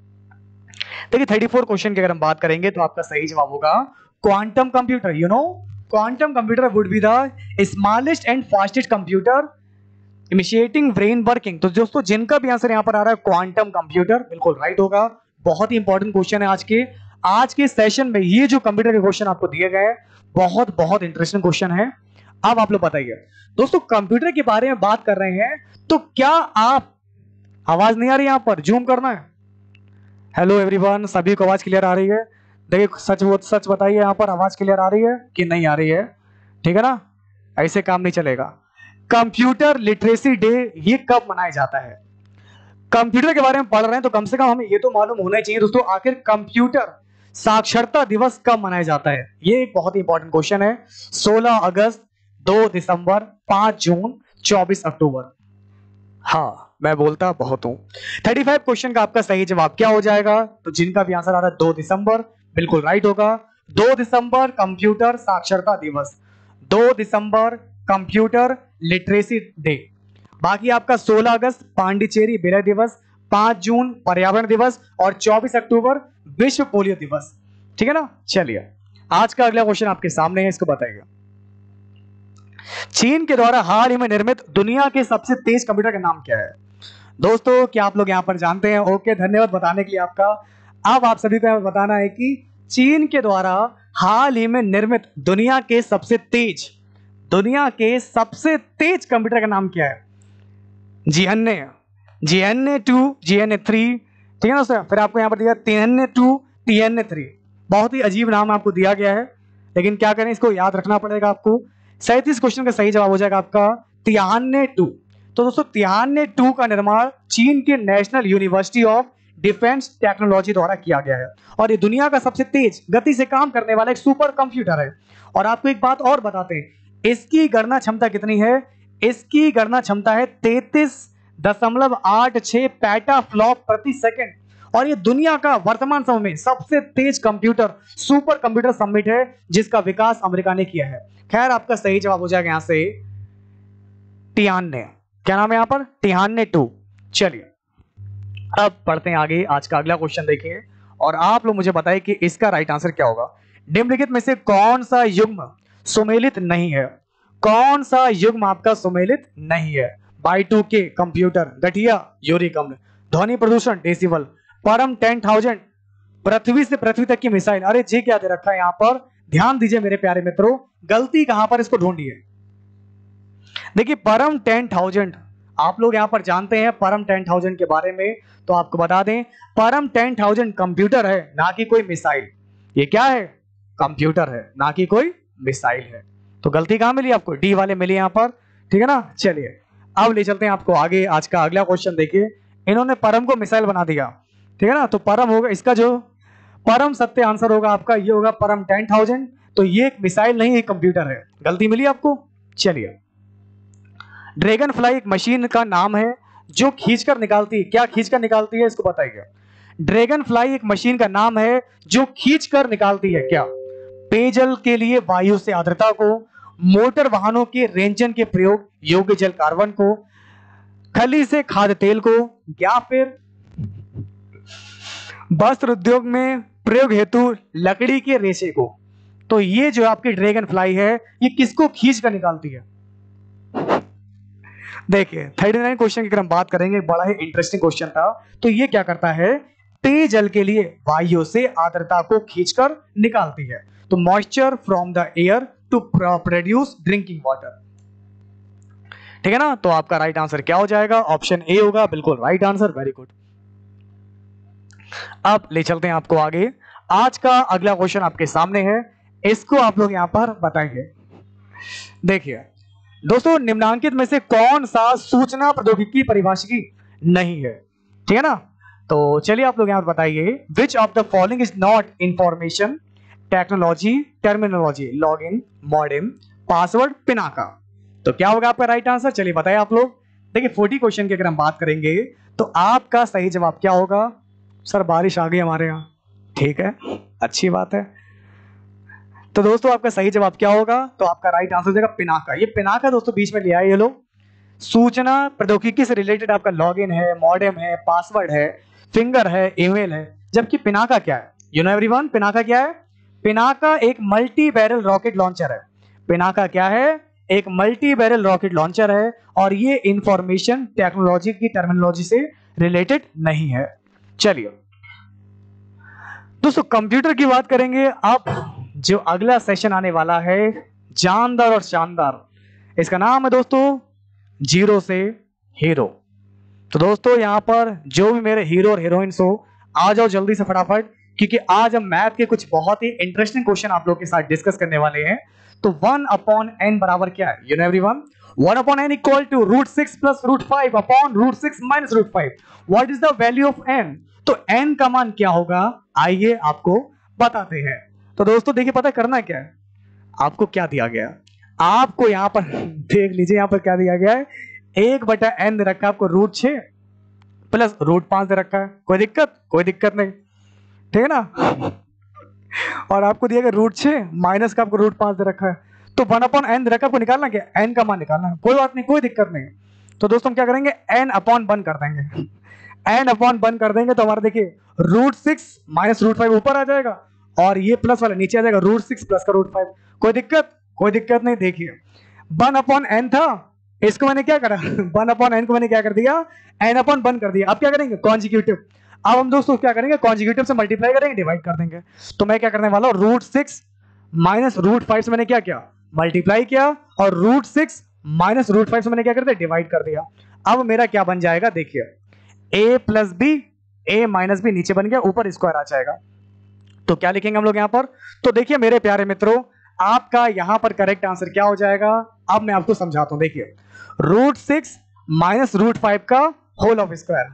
S1: देखिए 34 क्वेश्चन की अगर हम बात करेंगे तो आपका सही जवाब होगा quantum computer. You know, quantum computer would be the smallest and fastest computer initiating brain working. तो दोस्तों जिनका भी आंसर यहाँ पर आ रहा है क्वांटम कंप्यूटर, बिल्कुल राइट होगा। बहुत ही इंपॉर्टेंट क्वेश्चन है आज के सेशन में। ये जो कंप्यूटर के क्वेश्चन आपको दिए गए हैं बहुत इंटरेस्टिंग क्वेश्चन है। अब आप लोग बताइए दोस्तों, कंप्यूटर के बारे में बात कर रहे हैं तो क्या आप, आवाज नहीं आ रही, यहाँ पर जूम करना है। हेलो एवरीवन, सभी को आवाज क्लियर आ रही है? देखिए सच बताइए, यहाँ पर आवाज क्लियर आ रही है कि नहीं आ रही है? ठीक है ना, ऐसे काम नहीं चलेगा। कंप्यूटर लिटरेसी डे ये कब मनाया जाता है? कंप्यूटर के बारे में पढ़ रहे हैं तो कम से कम हमें ये तो मालूम होना चाहिए दोस्तों, आखिर कंप्यूटर साक्षरता दिवस कब मनाया जाता है? ये एक बहुत ही इंपॉर्टेंट क्वेश्चन है। 16 अगस्त, 2 दिसंबर, 5 जून, 24 अक्टूबर। हाँ, मैं बोलता बहुत हूं। 35 क्वेश्चन का आपका सही जवाब क्या हो जाएगा? तो जिनका भी आंसर आ रहा है 2 दिसंबर, बिल्कुल राइट होगा। 2 दिसंबर कंप्यूटर साक्षरता दिवस, 2 दिसंबर कंप्यूटर लिटरेसी डे। बाकी आपका 16 अगस्त पांडिचेरी विलय दिवस, 5 जून पर्यावरण दिवस और 24 अक्टूबर विश्व पोलियो दिवस। ठीक है ना। चलिए आज का अगला क्वेश्चन आपके सामने है, इसको बताइएगा। चीन के द्वारा हाल ही में निर्मित दुनिया के सबसे तेज कंप्यूटर का नाम क्या है? दोस्तों क्या आप लोग यहां पर जानते हैं? ओके, धन्यवाद बताने के लिए आपका। अब आप सभी को बताना है कि चीन के द्वारा हाल ही में निर्मित दुनिया के सबसे तेज कंप्यूटर का नाम क्या है? GNA2, GNA3, ठीक है ना सर। फिर आपको यहां पर दिया TNA2, TNA3। बहुत ही अजीब नाम आपको दिया गया है, लेकिन क्या करें, इसको याद रखना पड़ेगा आपको। 37 क्वेश्चन का सही जवाब हो जाएगा आपका तिहाने 2। तो दोस्तों तिहाने 2 का निर्माण चीन के national university of defence technology द्वारा किया गया है और ये दुनिया का सबसे तेज गति से काम करने वाला एक सुपर कंप्यूटर है। और आपको एक बात और बताते हैं, इसकी गणना क्षमता कितनी है? इसकी गणना क्षमता है 33.86 पेटाफ्लॉप प्रति सेकंड और ये दुनिया का वर्तमान समय में सबसे तेज कंप्यूटर सुपर कंप्यूटर सबमिट है जिसका विकास अमेरिका ने किया है। खैर आपका सही जवाब हो जाएगा यहां से तिहाने। क्या नाम है यहां पर? तिहाने 2। चलिए अब पढ़ते हैं आगे। आज का अगला क्वेश्चन देखिए और आप लोग मुझे बताइए कि इसका राइट आंसर क्या होगा। निम्नलिखित में से कौन सा युग्म सुमेलित नहीं है? कौन सा युग्म आपका सुमेलित नहीं है? Y2K कंप्यूटर, गठिया, यूरिक अम्ल, ध्वनि प्रदूषण, डेसिबल, परम 10,000, पृथ्वी से पृथ्वी तक की मिसाइल। अरे जी क्या दे रखा है यहाँ पर? ध्यान दीजिए मेरे प्यारे मित्रों, गलती कहां पर, इसको ढूंढिए। देखिए परम 10,000 आप लोग यहां पर जानते हैं परम 10,000 के बारे में, तो आपको बता दें परम 10,000 कंप्यूटर है, ना कि कोई मिसाइल। ये क्या है? कंप्यूटर है, ना कि कोई मिसाइल है। तो गलती कहां मिली आपको? डी वाले मिली यहां पर, ठीक है ना। चलिए अब ले चलते हैं आपको आगे। आज का अगला क्वेश्चन देखिए, इन्होंने परम को मिसाइल बना दिया, ठीक है ना। तो परम होगा इसका जो परम सत्य आंसर होगा आपका, ये होगा परम 10,000। तो ये एक मिसाइल नहीं, एक कंप्यूटर है। गलती मिली आपको। चलिए ड्रैगन फ्लाई एक मशीन का नाम है जो खींचकर निकालती है। क्या खींचकर निकालती है, इसको बताइए। ड्रैगन फ्लाई एक मशीन का नाम है जो खींचकर निकालती है क्या? पेयजल के लिए वायु से आर्द्रता को, मोटर वाहनों के रेंजन के प्रयोग योग्य जल कार्बन को, खली से खाद्य तेल को, या फिर वस्त्र उद्योग में प्रयोग हेतु लकड़ी के रेशे को। तो ये जो आपकी ड्रैगन फ्लाई है ये किसको खींच कर निकालती है? देखिए 39 क्वेश्चन की अगर हम बात करेंगे, बड़ा ही इंटरेस्टिंग क्वेश्चन था। तो ये क्या करता है? पेयजल के लिए वायु से आर्द्रता को खींचकर निकालती है। तो moisture from the air to produce drinking water, ठीक है ना। तो आपका राइट आंसर क्या हो जाएगा? ऑप्शन ए होगा, बिल्कुल राइट आंसर, वेरी गुड। अब ले चलते हैं आपको आगे। आज का अगला क्वेश्चन आपके सामने है, इसको आप लोग यहां पर बताएंगे। देखिए दोस्तों, निम्नांकित में से कौन सा सूचना प्रौद्योगिकी परिभाषिकी नहीं है? ठीक है ना। तो चलिए आप लोग यहां पर बताइए, which of the following is not information technology terminology, login, modem, password, Pinaka. तो क्या होगा आपका राइट आंसर? चलिए बताइए आप लोग। देखिए 40 क्वेश्चन की अगर हम बात करेंगे तो आपका सही जवाब क्या होगा? सर बारिश आ गई हमारे यहाँ, ठीक है, अच्छी बात है। तो दोस्तों आपका सही जवाब क्या होगा? तो आपका राइट आंसर हो जाएगा पिनाका। ये पिनाका दोस्तों बीच में लिया है ये लोग। सूचना प्रौद्योगिकी से रिलेटेड आपका लॉगिन है, मॉडेम है, पासवर्ड है, फिंगर है, ईमेल है। जबकि पिनाका क्या है? यू नो एवरीवन, पिनाका क्या है? पिनाका एक मल्टी बैरल रॉकेट लॉन्चर है। पिनाका क्या है? एक मल्टी बैरल रॉकेट लॉन्चर है और ये इंफॉर्मेशन टेक्नोलॉजी की टर्मिनोलॉजी से रिलेटेड नहीं है। चलिए दोस्तों कंप्यूटर की बात करेंगे। अब जो अगला सेशन आने वाला है जानदार और शानदार, इसका नाम है दोस्तों जीरो से हीरो। तो दोस्तों यहां पर जो भी मेरे हीरो और हीरोइंस हो, आ जाओ जल्दी से फटाफट, क्योंकि आज हम मैथ के कुछ बहुत ही इंटरेस्टिंग क्वेश्चन आप लोगों के साथ डिस्कस करने वाले हैं। तो 1/n बराबर क्या है? You know everyone, 1/n equal to √6 plus √5 upon √6 minus √5। What is the value of n? तो n का मान क्या होगा, आइए आपको बताते हैं। तो दोस्तों देखिए पता करना क्या है, आपको क्या दिया गया, आपको यहाँ पर देख लीजिए, यहाँ पर क्या दिया गया है, 1/n दे रखा है आपको √6 प्लस √5 दे रखा है। कोई दिक्कत? कोई दिक्कत नहीं, ठीक है ना। और आपको दिया गया √6 माइनस का आपको √5 दे रखा है। तो 1/n दे रखा है, आपको निकालना क्या? n का मान निकालना है। कोई बात नहीं, कोई दिक्कत नहीं। तो दोस्तों हम क्या करेंगे, n/1 कर देंगे। n/1 कर देंगे तो हमारा देखिए √6 माइनस √5 ऊपर आ जाएगा और ये प्लस वाला नीचे आ जाएगा, √6 प्लस का √5। कोई दिक्कत? कोई दिक्कत नहीं। देखिए 1/n था, इसको मैंने क्या करा 1/n को मैंने क्या कर दिया, n/1 कर दिया। अब क्या करेंगे, कॉन्जिक्यूटिव। अब हम दोस्तों क्या करेंगे, कॉन्जिक्यूटिव से मल्टीप्लाई करेंगे, डिवाइड कर देंगे। तो मैं क्या करने वाला हूं, √6 माइनस √5 से मैंने क्या किया, मल्टीप्लाई किया, और √6 माइनस √5 से मैंने क्या कर दिया, डिवाइड कर दिया। अब मेरा क्या बन जाएगा, देखिए a plus B, a minus B नीचे बन गया, ऊपर स्क्वायर आ जाएगा। तो क्या लिखेंगे हम लोग यहां पर, तो देखिए मेरे प्यारे मित्रों, आपका यहां पर करेक्ट आंसर क्या हो जाएगा, अब मैं आपको समझाता हूं। देखिए √6 माइनस √5 का होल ऑफ स्क्वायर,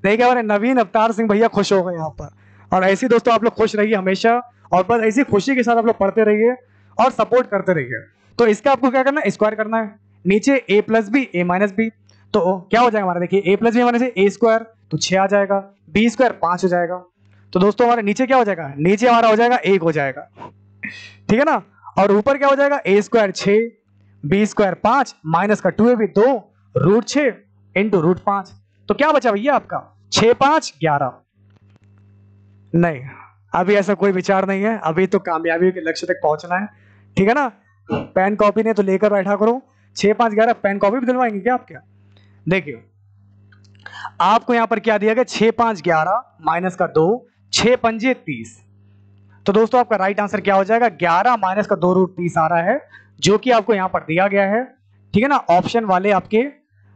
S1: देखिए हमारे नवीन अवतार सिंह भैया खुश हो गए यहाँ पर। और ऐसे दोस्तों आप लोग खुश रहिए हमेशा, और बस ऐसी खुशी के साथ आप लोग पढ़ते रहिए और सपोर्ट करते रहिए। तो इसका आपको क्या करना है, स्क्वायर करना है। नीचे a plus B A minus B, तो क्या हो जाएगा हमारा, देखिए a plus B minus A square, तो 6 आ जाएगा, बी स्क्वायर 5 हो जाएगा। तो दोस्तों हमारे नीचे क्या हो जाएगा, नीचे हमारा हो जाएगा 1 हो जाएगा, ठीक है ना। और ऊपर क्या हो जाएगा, a square 6, B square 5, minus का 2ab 2, रूट 6 इंटू रूट 5। तो क्या बचा भैया आपका 6 5 11। नहीं, अभी ऐसा कोई विचार नहीं है, अभी तो कामयाबी के लक्ष्य तक पहुंचना है, ठीक है ना। पेन कॉपी ने तो लेकर बैठा करो। 6 5 11 पेन कॉपी भी दिलवाएंगे क्या आप? क्या देखिए आपको यहां पर क्या दिया गया, 6 5 11 माइनस का 2, 6 पंजे 30। तो दोस्तों आपका राइट आंसर क्या हो जाएगा, 11 माइनस का 2 रूट 30 आ रहा है, जो कि आपको यहां पर दिया गया है, ठीक है ना, ऑप्शन वाले आपके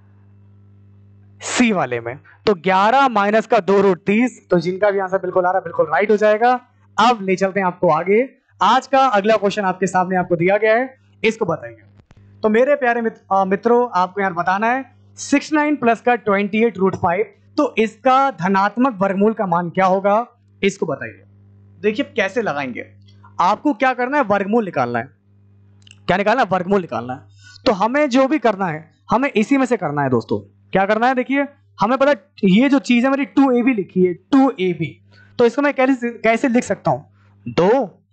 S1: सी वाले में। तो 11 माइनस का 2 रूट 30, तो जिनका भी आंसर बिल्कुल आ रहा है बिल्कुल राइट हो जाएगा। अब ले चलते हैं आपको आगे। आज का अगला क्वेश्चन आपके सामने आपको दिया गया है, इसको बताइए। तो मेरे प्यारे मित्रों आपको यार बताना है 69 प्लस का 28 रूट 5, तो इसका धनात्मक वर्गमूल का मान क्या होगा, इसको बताइए। देखिए कैसे लगाएंगे, आपको क्या करना है, वर्गमूल निकालना है। क्या निकालना है, वर्गमूल निकालना है। तो हमें जो भी करना है हमें इसी में से करना है दोस्तों। क्या करना है, देखिए हमें पता है ये जो चीज है मेरी 2ab लिखी है, 2ab, तो इसको मैं कैसे लिख सकता हूं, 2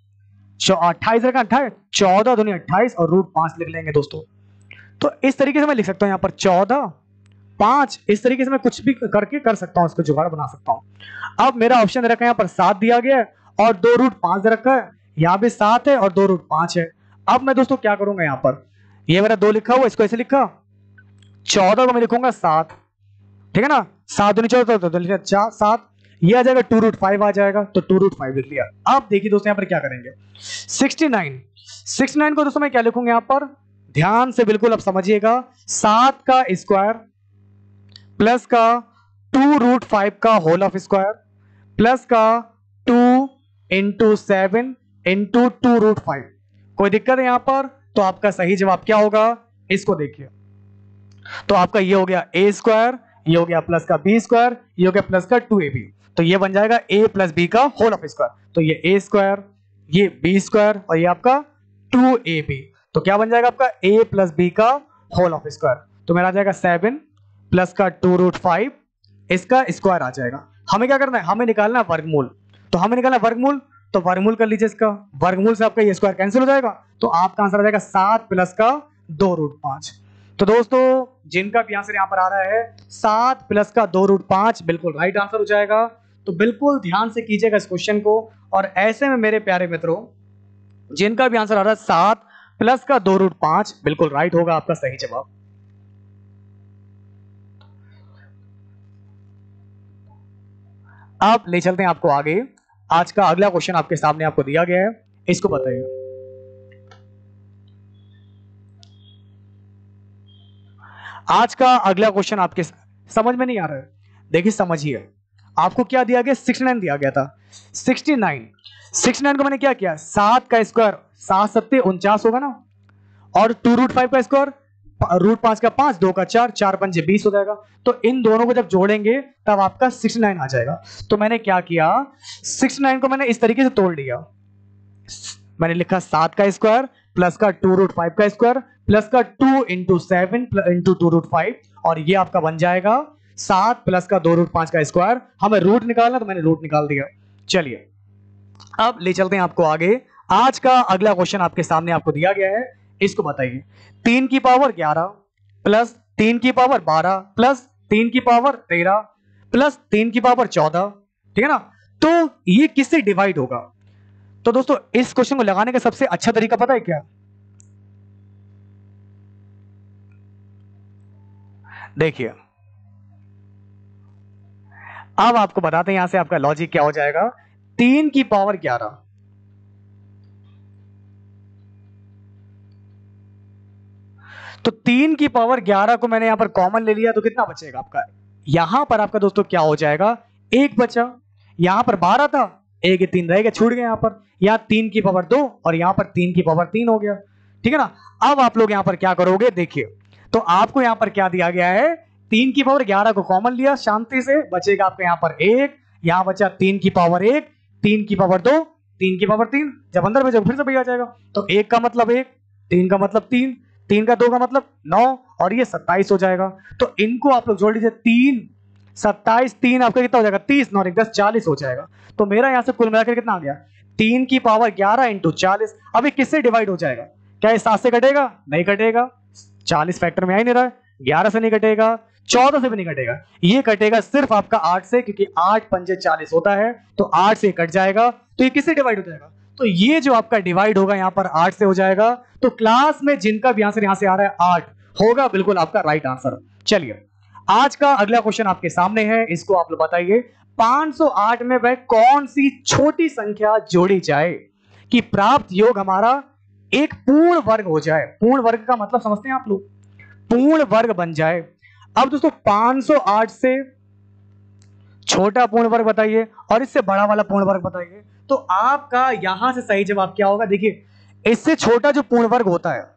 S1: 28 रखा 28, 14 दूनी 28 और रूट 5 लिख लेंगे दोस्तों। तो इस तरीके से मैं लिख सकता हूं यहाँ पर 14 5, इस तरीके से मैं कुछ भी करके कर सकता हूं, इसको जुगाड़ बना सकता हूं। अब मेरा ऑप्शन रखा है यहाँ पर 7 दिया गया है और 2 रूट 5 दे रखा है, यहाँ भी 7 है और 2 रूट 5 है। अब मैं दोस्तों क्या करूंगा, यहाँ पर ये मेरा 2 लिखा हुआ, इसको ऐसे लिखा, 14 को मैं लिखूंगा 7, ठीक है ना, 7 दूनी 14 तो लिखा 7, ये आ जाएगा 2 रूट 5 आ जाएगा, तो 2 रूट 5 लिख लिया। अब देखिए दोस्तों यहाँ पर क्या करेंगे, 69 को दोस्तों मैं क्या लिखूंगा यहाँ पर, ध्यान से बिल्कुल अब समझिएगा, 7 का स्क्वायर प्लस का 2 रूट 5 का होल ऑफ स्क्वायर प्लस का 2 इंटू 7 इंटू 2 रूट 5। कोई दिक्कत है यहां पर? तो आपका सही जवाब क्या होगा, इसको देखिए। तो आपका ये हो गया a स्क्वायर, ये हो गया प्लस का b स्क्वायर, ये हो गया प्लस का 2ab, तो ये बन जाएगा a प्लस b का होल ऑफ स्क्वायर। तो ये a स्क्वायर, ये b स्क्वायर और ये आपका 2ab, तो क्या बन जाएगा आपका a प्लस b का होल ऑफ स्क्वायर। तो मेरा आ जाएगा 7 प्लस का 2 रूट 5, इसका स्क्वायर आ जाएगा। हमें क्या करना है, हमें निकालना है वर्गमूल। तो हमें निकालना वर्गमूल, तो वर्गमूल कर लीजिए इसका, वर्गमूल से आपका ये स्क्वायर कैंसिल हो जाएगा, तो आपका आंसर आ जाएगा 7 प्लस का 2 रूट 5। तो दोस्तों जिनका भी आंसर यहां पर आ रहा है 7 प्लस का 2 रूट 5 बिल्कुल राइट आंसर हो जाएगा। तो बिल्कुल ध्यान से कीजिएगा इस क्वेश्चन को। और ऐसे में मेरे प्यारे मित्रों जिनका भी आंसर आ रहा है 7 प्लस का 2 रूट 5 बिल्कुल राइट होगा आपका सही जवाब। अब ले चलते हैं आपको आगे। आज का अगला क्वेश्चन आपके सामने आपको दिया गया है, इसको बताइए। आज का अगला क्वेश्चन आपके समझ में नहीं आ रहा है, देखिए समझिए। आपको क्या दिया गया, 69 दिया गया था। 69 को मैंने क्या किया, 7 का स्क्वायर 7 7 49 होगा ना, और 2 रूट 5 का स्क्वायर रूट 5 का 5, 2 का 4, 4 पंजे 20 हो जाएगा। तो इन दोनों को जब जोड़ेंगे तब आपका 69 आ जाएगा। तो मैंने क्या किया, 69 को मैंने इस तरीके से तोड़ लिया। मैंने लिखा 7 का स्क्वायर प्लस का 2 रूट 5 का स्क्वायर प्लस का 2 इंटू 7 इंटू 2 रूट 5, और ये आपका बन जाएगा 7 प्लस का 2 रूट 5 का स्क्वायर। हमें रूट निकालना, तो मैंने रूट निकाल दिया। चलिए अब ले चलते हैं आपको आगे। आज का अगला क्वेश्चन आपके सामने आपको दिया गया है, इसको बताइए। 3 की पावर 11 प्लस 3 की पावर 12 प्लस 3 की पावर 13 प्लस 3 की पावर 14, ठीक है ना, तो ये किससे डिवाइड होगा? तो दोस्तों इस क्वेश्चन को लगाने का सबसे अच्छा तरीका पता है क्या? देखिए अब आपको बताते हैं यहां से आपका लॉजिक क्या हो जाएगा। 3 की पावर 11, तो 3 की पावर 11 को मैंने यहां पर कॉमन ले लिया, तो कितना बचेगा आपका? यहां पर आपका दोस्तों क्या हो जाएगा, 1 बचा। यहां पर 12 था, 1 3 रह गया, छूट गया। यहां पर यहां 3 की पावर 2 और यहां पर 3 की पावर 3 हो गया, ठीक है ना। अब आप लोग यहां पर क्या करोगे, देखिए तो आपको यहां पर क्या दिया गया है, 3 की पावर 11 को कॉमन लिया शांति से, बचेगा आपका यहाँ पर 1, यहाँ बचा 3 की पावर 1, 3 की पावर 2, 3 की पावर 3, जब अंदर भेजोगे फिर से भैया आ जाएगा। तो 1 का मतलब 1, 3 का मतलब 3, 3 का 2 का मतलब 9 और ये 27 हो जाएगा। तो इनको आप लोग जोड़ लीजिए, 3 27 3 आपका कितना हो जाएगा 30, 9 10 40 हो जाएगा। तो मेरा यहाँ से कुल मिलाकर कितना आ गया 3 की पावर 11 इंटू 40। अभी किससे डिवाइड हो जाएगा, क्या ये 7 से कटेगा, नहीं कटेगा, 40 फैक्टर में आ ही नहीं रहा है, 11 से नहीं कटेगा, 14 से भी नहीं कटेगा, ये कटेगा सिर्फ आपका 8 से, क्योंकि 8 पंजे 40 होता है, तो 8 से कट जाएगा। तो ये किससे डिवाइड हो जाएगा, तो ये जो आपका डिवाइड होगा यहाँ पर 8 से हो जाएगा। तो क्लास में जिनका भी आंसर यहाँ से आ रहा है 8 होगा बिल्कुल आपका राइट आंसर। चलिए आज का अगला क्वेश्चन आपके सामने है, इसको आप लोग बताइए 508 में वह कौन सी छोटी संख्या जोड़ी जाए कि प्राप्त योग हमारा एक पूर्ण वर्ग हो जाए। पूर्ण वर्ग का मतलब समझते हैं आप लोग, पूर्ण वर्ग बन जाए। अब दोस्तों 508 से छोटा पूर्ण वर्ग बताइए और इससे बड़ा वाला पूर्ण वर्ग बताइए, तो आपका यहां से सही जवाब क्या होगा। देखिए इससे छोटा जो पूर्ण वर्ग होता है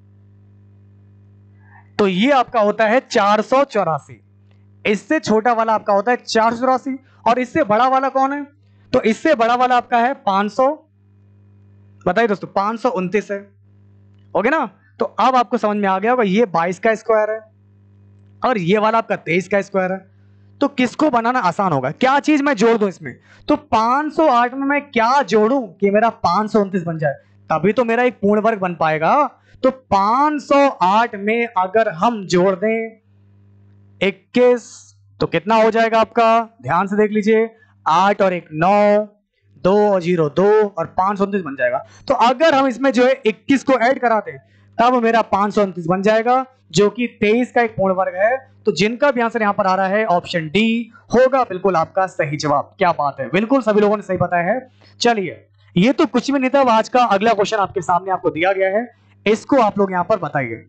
S1: तो ये आपका होता है 484, इससे छोटा वाला आपका होता है 484 और इससे बड़ा वाला कौन है, तो इससे बड़ा वाला आपका है 500, बताइए दोस्तों 529 है, ओके ना। तो अब आपको समझ में आ गया होगा ये 22 का स्क्वायर है और ये वाला आपका 23 का स्क्वायर है। तो किसको बनाना आसान होगा, क्या चीज मैं जोड़ दूं इसमें, तो 508 में मैं क्या जोड़ूं कि मेरा 529 बन जाए, तभी तो मेरा एक पूर्ण वर्ग बन पाएगा। तो 508 में अगर हम जोड़ दें 21 तो कितना हो जाएगा आपका, ध्यान से देख लीजिए, 8 और 1 9, 2 और 0 2 और 529 बन जाएगा। तो अगर हम इसमें जो है 21 को ऐड कराते हैं तब मेरा 529 बन जाएगा, जो कि 23 का एक पूर्ण वर्ग है। तो जिनका भी आंसर यहां पर आ रहा है ऑप्शन डी होगा बिल्कुल आपका सही जवाब। क्या बात है, बिल्कुल सभी लोगों ने सही बताया है। चलिए ये तो कुछ भी नहीं था, आज का अगला क्वेश्चन आपके सामने आपको दिया गया है, इसको आप लोग यहां पर बताइए।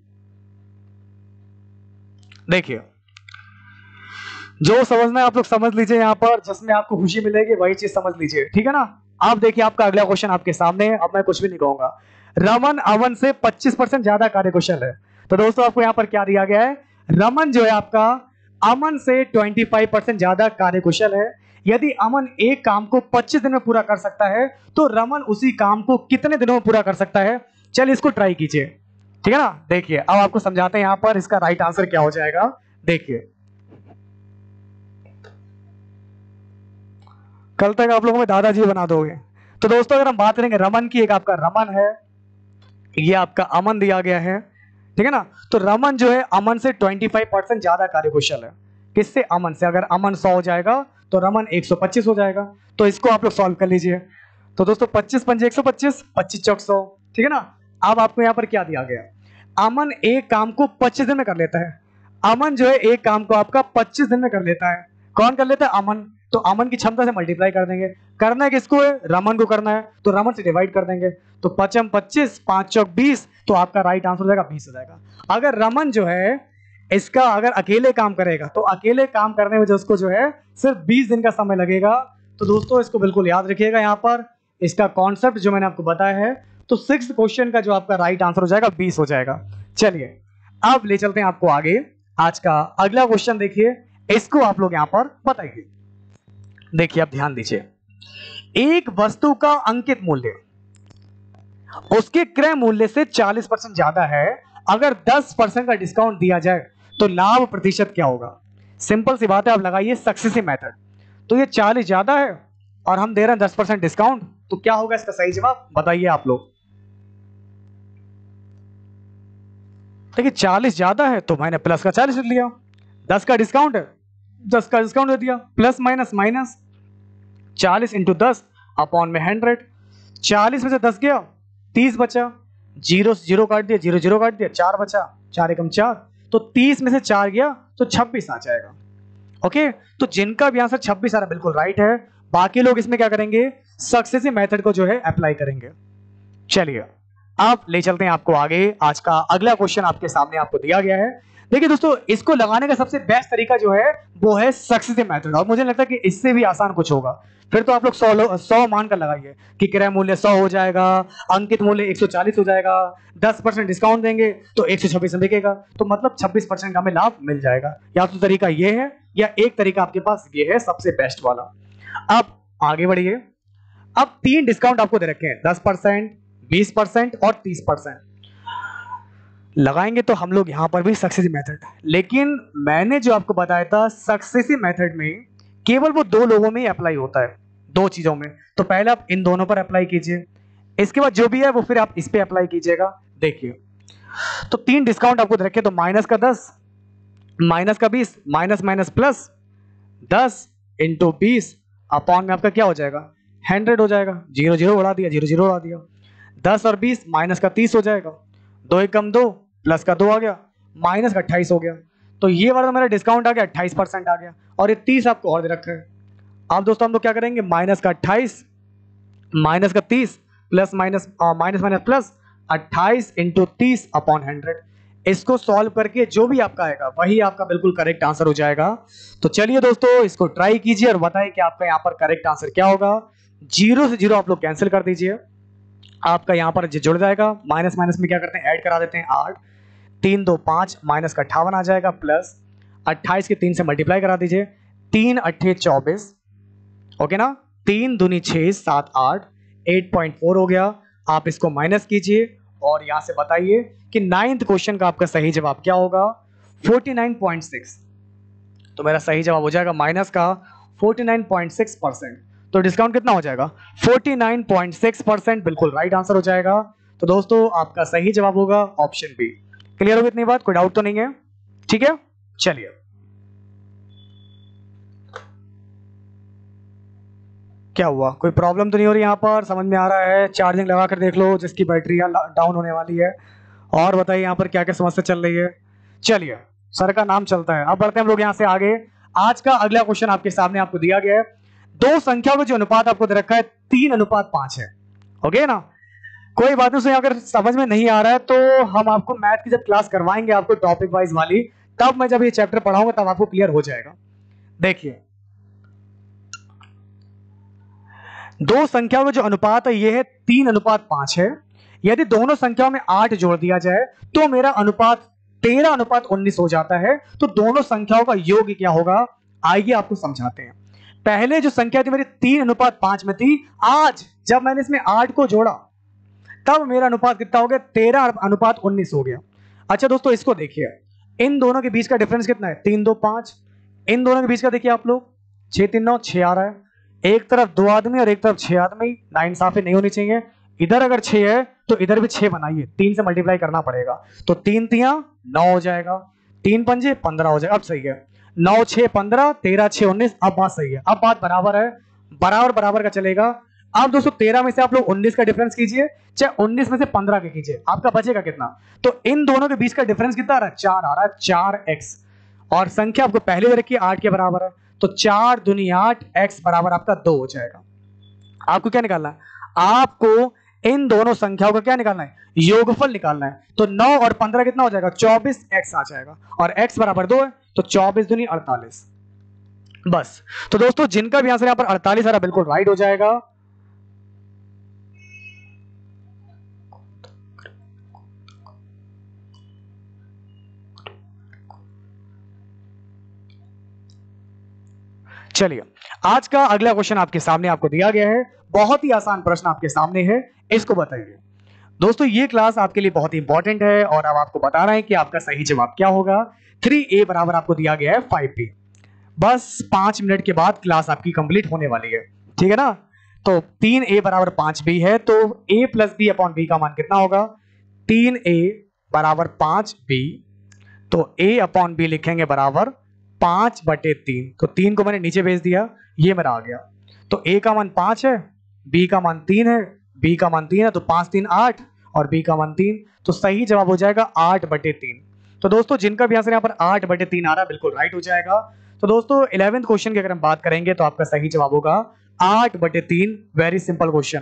S1: देखिए जो समझना है आप लोग समझ लीजिए, यहां पर जिसमें आपको खुशी मिलेगी वही चीज समझ लीजिए, ठीक है ना। आप देखिए आपका अगला क्वेश्चन आपके सामने है, अब मैं कुछ भी नहीं कहूंगा। रमन अमन से 25% ज्यादा कार्यकुशल है। तो दोस्तों आपको यहां पर क्या दिया गया है, रमन जो है आपका अमन से 25% ज्यादा कार्यकुशल है। यदि अमन एक काम को 25 दिन में पूरा कर सकता है तो रमन उसी काम को कितने दिनों में पूरा कर सकता है। चलिए इसको ट्राई कीजिए, ठीक है ना। देखिए अब आपको समझाते हैं यहां पर इसका राइट आंसर क्या हो जाएगा। देखिए कल तक आप लोगों में दादाजी बना दोगे। तो दोस्तों अगर हम बात करेंगे रमन की, एक आपका रमन है, ये आपका अमन दिया गया है, ठीक है ना। तो रमन जो है अमन से 25% ज्यादा कार्यकुशल है। किससे, अमन से। अगर अमन 100 हो जाएगा तो रमन 125 हो जाएगा। तो इसको आप लोग सॉल्व कर लीजिए। तो दोस्तों 25 पंजे 125, 25 चौक 100, ठीक है ना। अब आपको यहाँ पर क्या दिया गया, अमन एक काम को 25 दिन में कर लेता है। अमन जो है एक काम को आपका 25 दिन में कर लेता है। कौन कर लेता है, अमन। तो अमन की क्षमता से मल्टीप्लाई कर देंगे। करना है किसको है, रमन को करना है, तो रमन से डिवाइड कर देंगे। तो 5 25, 5 चौक 20, तो आपका राइट आंसर हो जाएगा 20 हो जाएगा। अगर रमन जो है इसका अगर अकेले काम करेगा तो अकेले काम करने में जो उसको जो है सिर्फ 20 दिन का समय लगेगा। तो दोस्तों इसको बिल्कुल याद रखिएगा, यहाँ पर इसका कॉन्सेप्ट जो मैंने आपको बताया है। तो 6th क्वेश्चन का जो आपका राइट आंसर हो जाएगा 20 हो जाएगा। चलिए अब ले चलते हैं आपको आगे। आज का अगला क्वेश्चन देखिए, इसको आप लोग यहां पर बताइए। देखिए आप ध्यान दीजिए, एक वस्तु का अंकित मूल्य उसके क्रय मूल्य से 40% ज्यादा है। अगर 10% का डिस्काउंट दिया जाए तो लाभ प्रतिशत क्या होगा। सिंपल सी बात है, आप लगाइए सक्सेसिव मेथड। तो ये 40 ज्यादा है और हम दे रहे हैं 10% डिस्काउंट, तो क्या होगा इसका सही जवाब, बताइए आप लोग। देखिए 40 ज्यादा है तो मैंने प्लस का 40 लिख लिया, 10 का डिस्काउंट है 10 का डिस्काउंट दे दिया, plus minus minus 40 into 10 upon में 100। 40 में से 10 गया 30 बचा, 0 से 0 काट दिया, 0 0 काट दिया, 4 बचा, 4 एकम 4, तो 30 में से 4 गया तो 26 आ जाएगा। ओके, तो जिनका भी आंसर 26 आ रहा बिल्कुल राइट है। बाकी लोग इसमें क्या करेंगे, सक्सेसिव मेथड को जो है अप्लाई करेंगे। चलिए अब ले चलते हैं आपको आगे। आज का अगला क्वेश्चन आपके सामने आपको दिया गया है। देखिए दोस्तों, इसको लगाने का सबसे बेस्ट तरीका जो है वो है सक्सेसिव मेथड, और मुझे लगता है कि इससे भी आसान कुछ होगा। फिर तो आप लोग 100 मानकर लगाइए कि क्रय मूल्य 100 हो जाएगा, अंकित मूल्य 140 हो जाएगा, 10% डिस्काउंट देंगे तो 126 में बिकेगा, तो मतलब 26% का हमें लाभ मिल जाएगा। या तो तरीका ये है, या एक तरीका आपके पास ये है सबसे बेस्ट वाला। अब आगे बढ़िए। अब 3 डिस्काउंट आपको दे रखे हैं, 10%, 20% और 30%। लगाएंगे तो हम लोग यहां पर भी सक्सेसिव मेथड, लेकिन मैंने जो आपको बताया था सक्सेसिव मेथड में केवल वो 2 लोगों में ही अप्लाई होता है, 2 चीजों में। तो पहले आप इन दोनों पर अप्लाई कीजिए, इसके बाद जो भी है वो फिर आप इस पे अप्लाई कीजिएगा। देखिए, तो 3 डिस्काउंट आपको दे रखे, तो माइनस का 10, माइनस का 20, minus minus plus 10 into 20 upon में आपका क्या हो जाएगा, 100 हो जाएगा। 0 0 उड़ा दिया, 0 0 उड़ा दिया। 10 और 20 माइनस का 30 हो जाएगा, 2 एक कम 2, प्लस का 2 आ गया, माइनस का 28 हो गया। तो ये वाला मेरा डिस्काउंट आ गया, 28% आ गया, और ये 30 आपको और दे रखा है। अब दोस्तों हम लोग क्या करेंगे, माइनस का 28 माइनस का 30 plus minus minus minus plus 28 into 30 upon 100। इसको सॉल्व करके जो भी आपका आएगा वही आपका बिल्कुल करेक्ट आंसर हो जाएगा। तो चलिए दोस्तों, इसको ट्राई कीजिए और बताइए कि आपका यहाँ पर करेक्ट आंसर क्या होगा। 0 से 0 आप लोग कैंसिल कर दीजिए, आपका यहाँ पर जुड़ जाएगा। माइनस माइनस में क्या करते हैं, ऐड करा देते हैं 8, 3 2 5, माइनस का 58 आ जाएगा, प्लस 28 के 3 से मल्टीप्लाई करा दीजिए, 3 अट्ठे 24, ओके ना, 3 दूनी 6 7 8, 8.4 हो गया। आप इसको माइनस कीजिए और यहां से बताइए कि 9th क्वेश्चन का आपका सही जवाब क्या होगा, 49.6। तो मेरा सही जवाब हो जाएगा माइनस का 49.6%। तो डिस्काउंट कितना हो जाएगा, 49.6%, बिल्कुल राइट आंसर हो जाएगा। तो दोस्तों आपका सही जवाब होगा ऑप्शन बी। क्लियर होगी इतनी बात, कोई डाउट तो नहीं है? ठीक है, चलिए। क्या हुआ, कोई प्रॉब्लम तो नहीं हो रही यहाँ पर? समझ में आ रहा है? चार्जिंग लगा कर देख लो जिसकी बैटरी डाउन होने वाली है। और बताइए यहाँ पर क्या क्या समस्या चल रही है। चलिए, सर का नाम चलता है। अब बढ़ते हैं हम लोग यहाँ से आगे। आज का अगला क्वेश्चन आपके सामने आपको दिया गया है, 2 संख्याओं का जो अनुपात आपको दे रखा है 3:5 है, ओके ना। कोई बात नहीं, अगर समझ में नहीं आ रहा है तो हम आपको मैथ की जब क्लास करवाएंगे आपको टॉपिक वाइज वाली, तब मैं जब ये चैप्टर पढ़ाऊंगा तब आपको क्लियर हो जाएगा। देखिए, 2 संख्याओं का जो अनुपात है ये है 3:5 है। यदि दोनों संख्याओं में 8 जोड़ दिया जाए तो मेरा अनुपात 13:19 हो जाता है। तो दोनों संख्याओं का योग क्या होगा, आइए आपको समझाते हैं। पहले जो संख्या थी मेरी 3:5 में थी, आज जब मैंने इसमें 8 को जोड़ा तब मेरा अनुपात कितना हो गया, 13:19 हो गया। अच्छा दोस्तों, इसको देखिए, इन दोनों के बीच का डिफरेंस कितना है, 3 2 5। इन दोनों के बीच का देखिए आप लोग, 6 3 9 6 आ रहा है। एक तरफ 2 आदमी और एक तरफ 6 आदमी, नाइंसाफी नहीं होनी चाहिए। इधर अगर 6 है तो इधर भी 6 बनाइए, 3 से मल्टीप्लाई करना पड़ेगा। तो 3 3 9 हो जाएगा, 3 पंजे 15 हो जाएगा। अब सही है, 9 6 15, 13 6 19। अब बात सही है, अब बात बराबर है, बराबर बराबर का चलेगा। अब दोस्तों 13 में से आप लोग 19 का डिफरेंस कीजिए, चाहे 19 में से 15 के कीजिए, आपका बचेगा कितना। तो इन दोनों के बीच का डिफरेंस कितना आ रहा है, 4 आ रहा है, 4x। और संख्या आपको पहले रखी है 8 के बराबर है, तो 4 दूनी 8, x बराबर आपका 2 हो जाएगा। आपको क्या निकालना है, आपको इन दोनों संख्याओं का क्या निकालना है, योगफल निकालना है। तो 9 और 15 कितना हो जाएगा, 24x आ जाएगा, और x बराबर 2 है, तो 24 दूनी 48। बस। तो दोस्तों जिनका भी आंसर यहां पर 48 आ रहा बिल्कुल राइट हो जाएगा। चलिए, आज का अगला क्वेश्चन आपके सामने आपको दिया गया है, बहुत ही आसान प्रश्न आपके सामने है, इसको बताइए। दोस्तों ये क्लास आपके लिए बहुत ही इंपॉर्टेंट है और अब आपको बता रहे हैं कि आपका सही जवाब क्या होगा। 3a बराबर आपको दिया गया है 5b। बस 5 मिनट के बाद क्लास आपकी कंप्लीट होने वाली है, ठीक है ना। तो 3a बराबर 5b है, तो a plus B upon B का मान कितना होगा, 3a बराबर 5b। तो a अपॉन बी लिखेंगे बराबर 5/3। तो 3 को मैंने नीचे भेज दिया, ये मेरा आ गया। तो a का मान 5 है, b का मान 3 है, b का मान 3 है, तो 5 3 8 और b का मान 3। तो सही जवाब हो जाएगा 8/3। तो दोस्तों जिनका भी आंसर यहाँ पर 8/3 आ रहा है बिल्कुल राइट हो जाएगा। तो दोस्तों 11th क्वेश्चन की अगर हम बात करेंगे तो आपका सही जवाब होगा 8/3। Very simple question.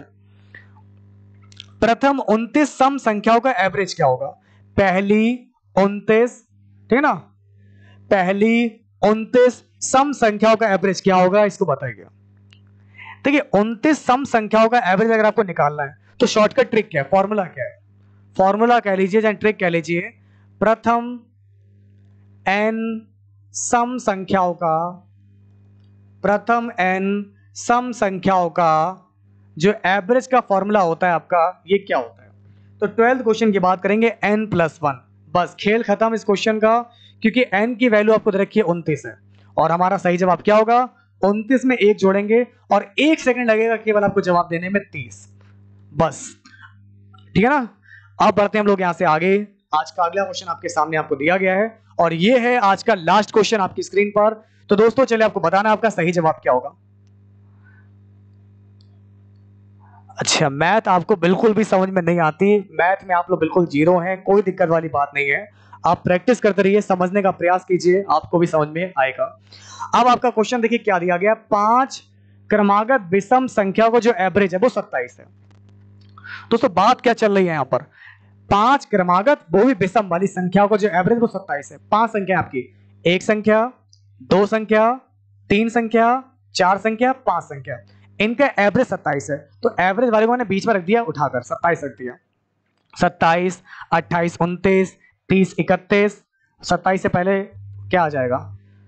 S1: प्रथम 29 सम संख्याओं का एवरेज क्या होगा, पहली 29 ठीक है ना। पहली 29 सम संख्याओं का एवरेज क्या होगा, इसको बताइए। देखिए 29 सम संख्याओं का एवरेज अगर आपको निकालना है तो शॉर्टकट ट्रिक क्या है, फॉर्मूला क्या है, फॉर्मूला कह लीजिए या ट्रिक कह लीजिए, प्रथम n सम संख्याओं का, प्रथम n सम संख्याओं का जो एवरेज का फॉर्मूला होता है आपका, ये क्या होता है। तो 12th क्वेश्चन की बात करेंगे n+1, बस खेल खत्म इस क्वेश्चन का, क्योंकि n की वैल्यू आपको दे रखी है 29 है और हमारा सही जवाब क्या होगा, 29 में 1 जोड़ेंगे और 1 सेकंड लगेगा केवल आपको जवाब देने में 30, बस। ठीक है ना। अब बढ़ते हैं हम लोग यहां से आगे। आज का अगला क्वेश्चन आपके सामने आपको दिया गया है और ये है आज का लास्ट क्वेश्चन आपकी स्क्रीन पर। तो दोस्तों चलिए आपको बताना आपका सही जवाब क्या होगा। अच्छा, मैथ आपको बिल्कुल भी समझ में नहीं आती, मैथ में आप लोग बिल्कुल जीरो हैं, कोई दिक्कत वाली बात नहीं है। आप प्रैक्टिस करते रहिए, समझने का प्रयास कीजिए, आपको भी समझ में आएगा। अब आपका क्वेश्चन देखिए क्या दिया गया, 5 क्रमागत विषम संख्या को जो एवरेज है वो 27 है। दोस्तों बात क्या चल रही है यहाँ पर, 5 क्रमागत वो भी विषम वाली संख्या को जो एवरेज वो 27 है। 5 संख्या आपकी, 1 संख्या, 2 संख्या, 3 संख्या, 4 संख्या, 5 संख्या, इनका एवरेज 27 है। तो एवरेज वाले को मैंने बीच में रख दिया, उठाकर 27 रख दिया। 27, 28, 29, 30, 31, 27 से पहले क्या आ जाएगा,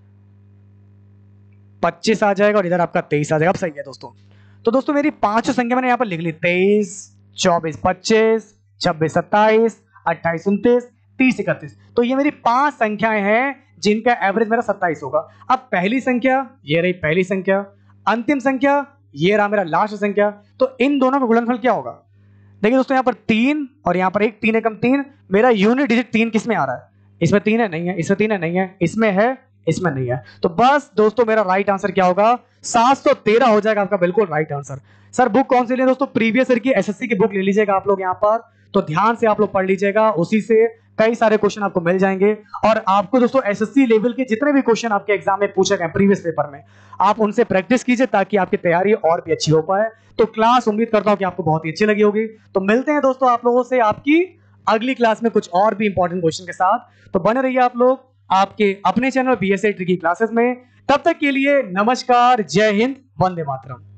S1: 25 आ जाएगा और इधर आपका 23 आ जाएगा। अब सही है दोस्तों। तो दोस्तों मेरी 5 संख्या मैंने यहाँ पर लिख ली, 23, 24, 25, 26, 27, 28, 29, 30, 31। तो ये मेरी 5 संख्याएं हैं जिनका एवरेज मेरा 27 होगा। अब पहली संख्या ये रही, पहली संख्या, अंतिम संख्या ये रहा मेरा लास्ट संख्या। तो इन दोनों का गुणनफल क्या होगा, देखिए दोस्तों यहाँ पर 3 और यहाँ पर 1, 3 एकम 3, मेरा यूनिट डिजिट 3 किस में आ रहा है, इसमें 3 है, नहीं है, इसमें 3 है, नहीं है, इसमें है, इसमें नहीं है। तो बस दोस्तों मेरा राइट आंसर क्या होगा, 713 हो जाएगा आपका बिल्कुल राइट आंसर। सर बुक कौन सी ले दोस्तों, प्रीवियस ईयर की एसएससी की बुक ले लीजिएगा आप लोग यहाँ पर, तो ध्यान से आप लोग पढ़ लीजिएगा, उसी से कई सारे क्वेश्चन आपको मिल जाएंगे। और आपको दोस्तों एसएससी लेवल के जितने भी क्वेश्चन आपके एग्जाम में पूछे गए प्रीवियस पेपर में, आप उनसे प्रैक्टिस कीजिए ताकि आपकी तैयारी और भी अच्छी हो पाए। तो क्लास उम्मीद करता हूं कि आपको बहुत ही अच्छी लगी होगी। तो मिलते हैं दोस्तों आप लोगों से आपकी अगली क्लास में कुछ और भी इंपॉर्टेंट क्वेश्चन के साथ। तो बने रहिए आप लोग आपके अपने चैनल बीएसए ट्रिकी क्लासेस में। तब तक के लिए नमस्कार, जय हिंद, वंदे मातरम।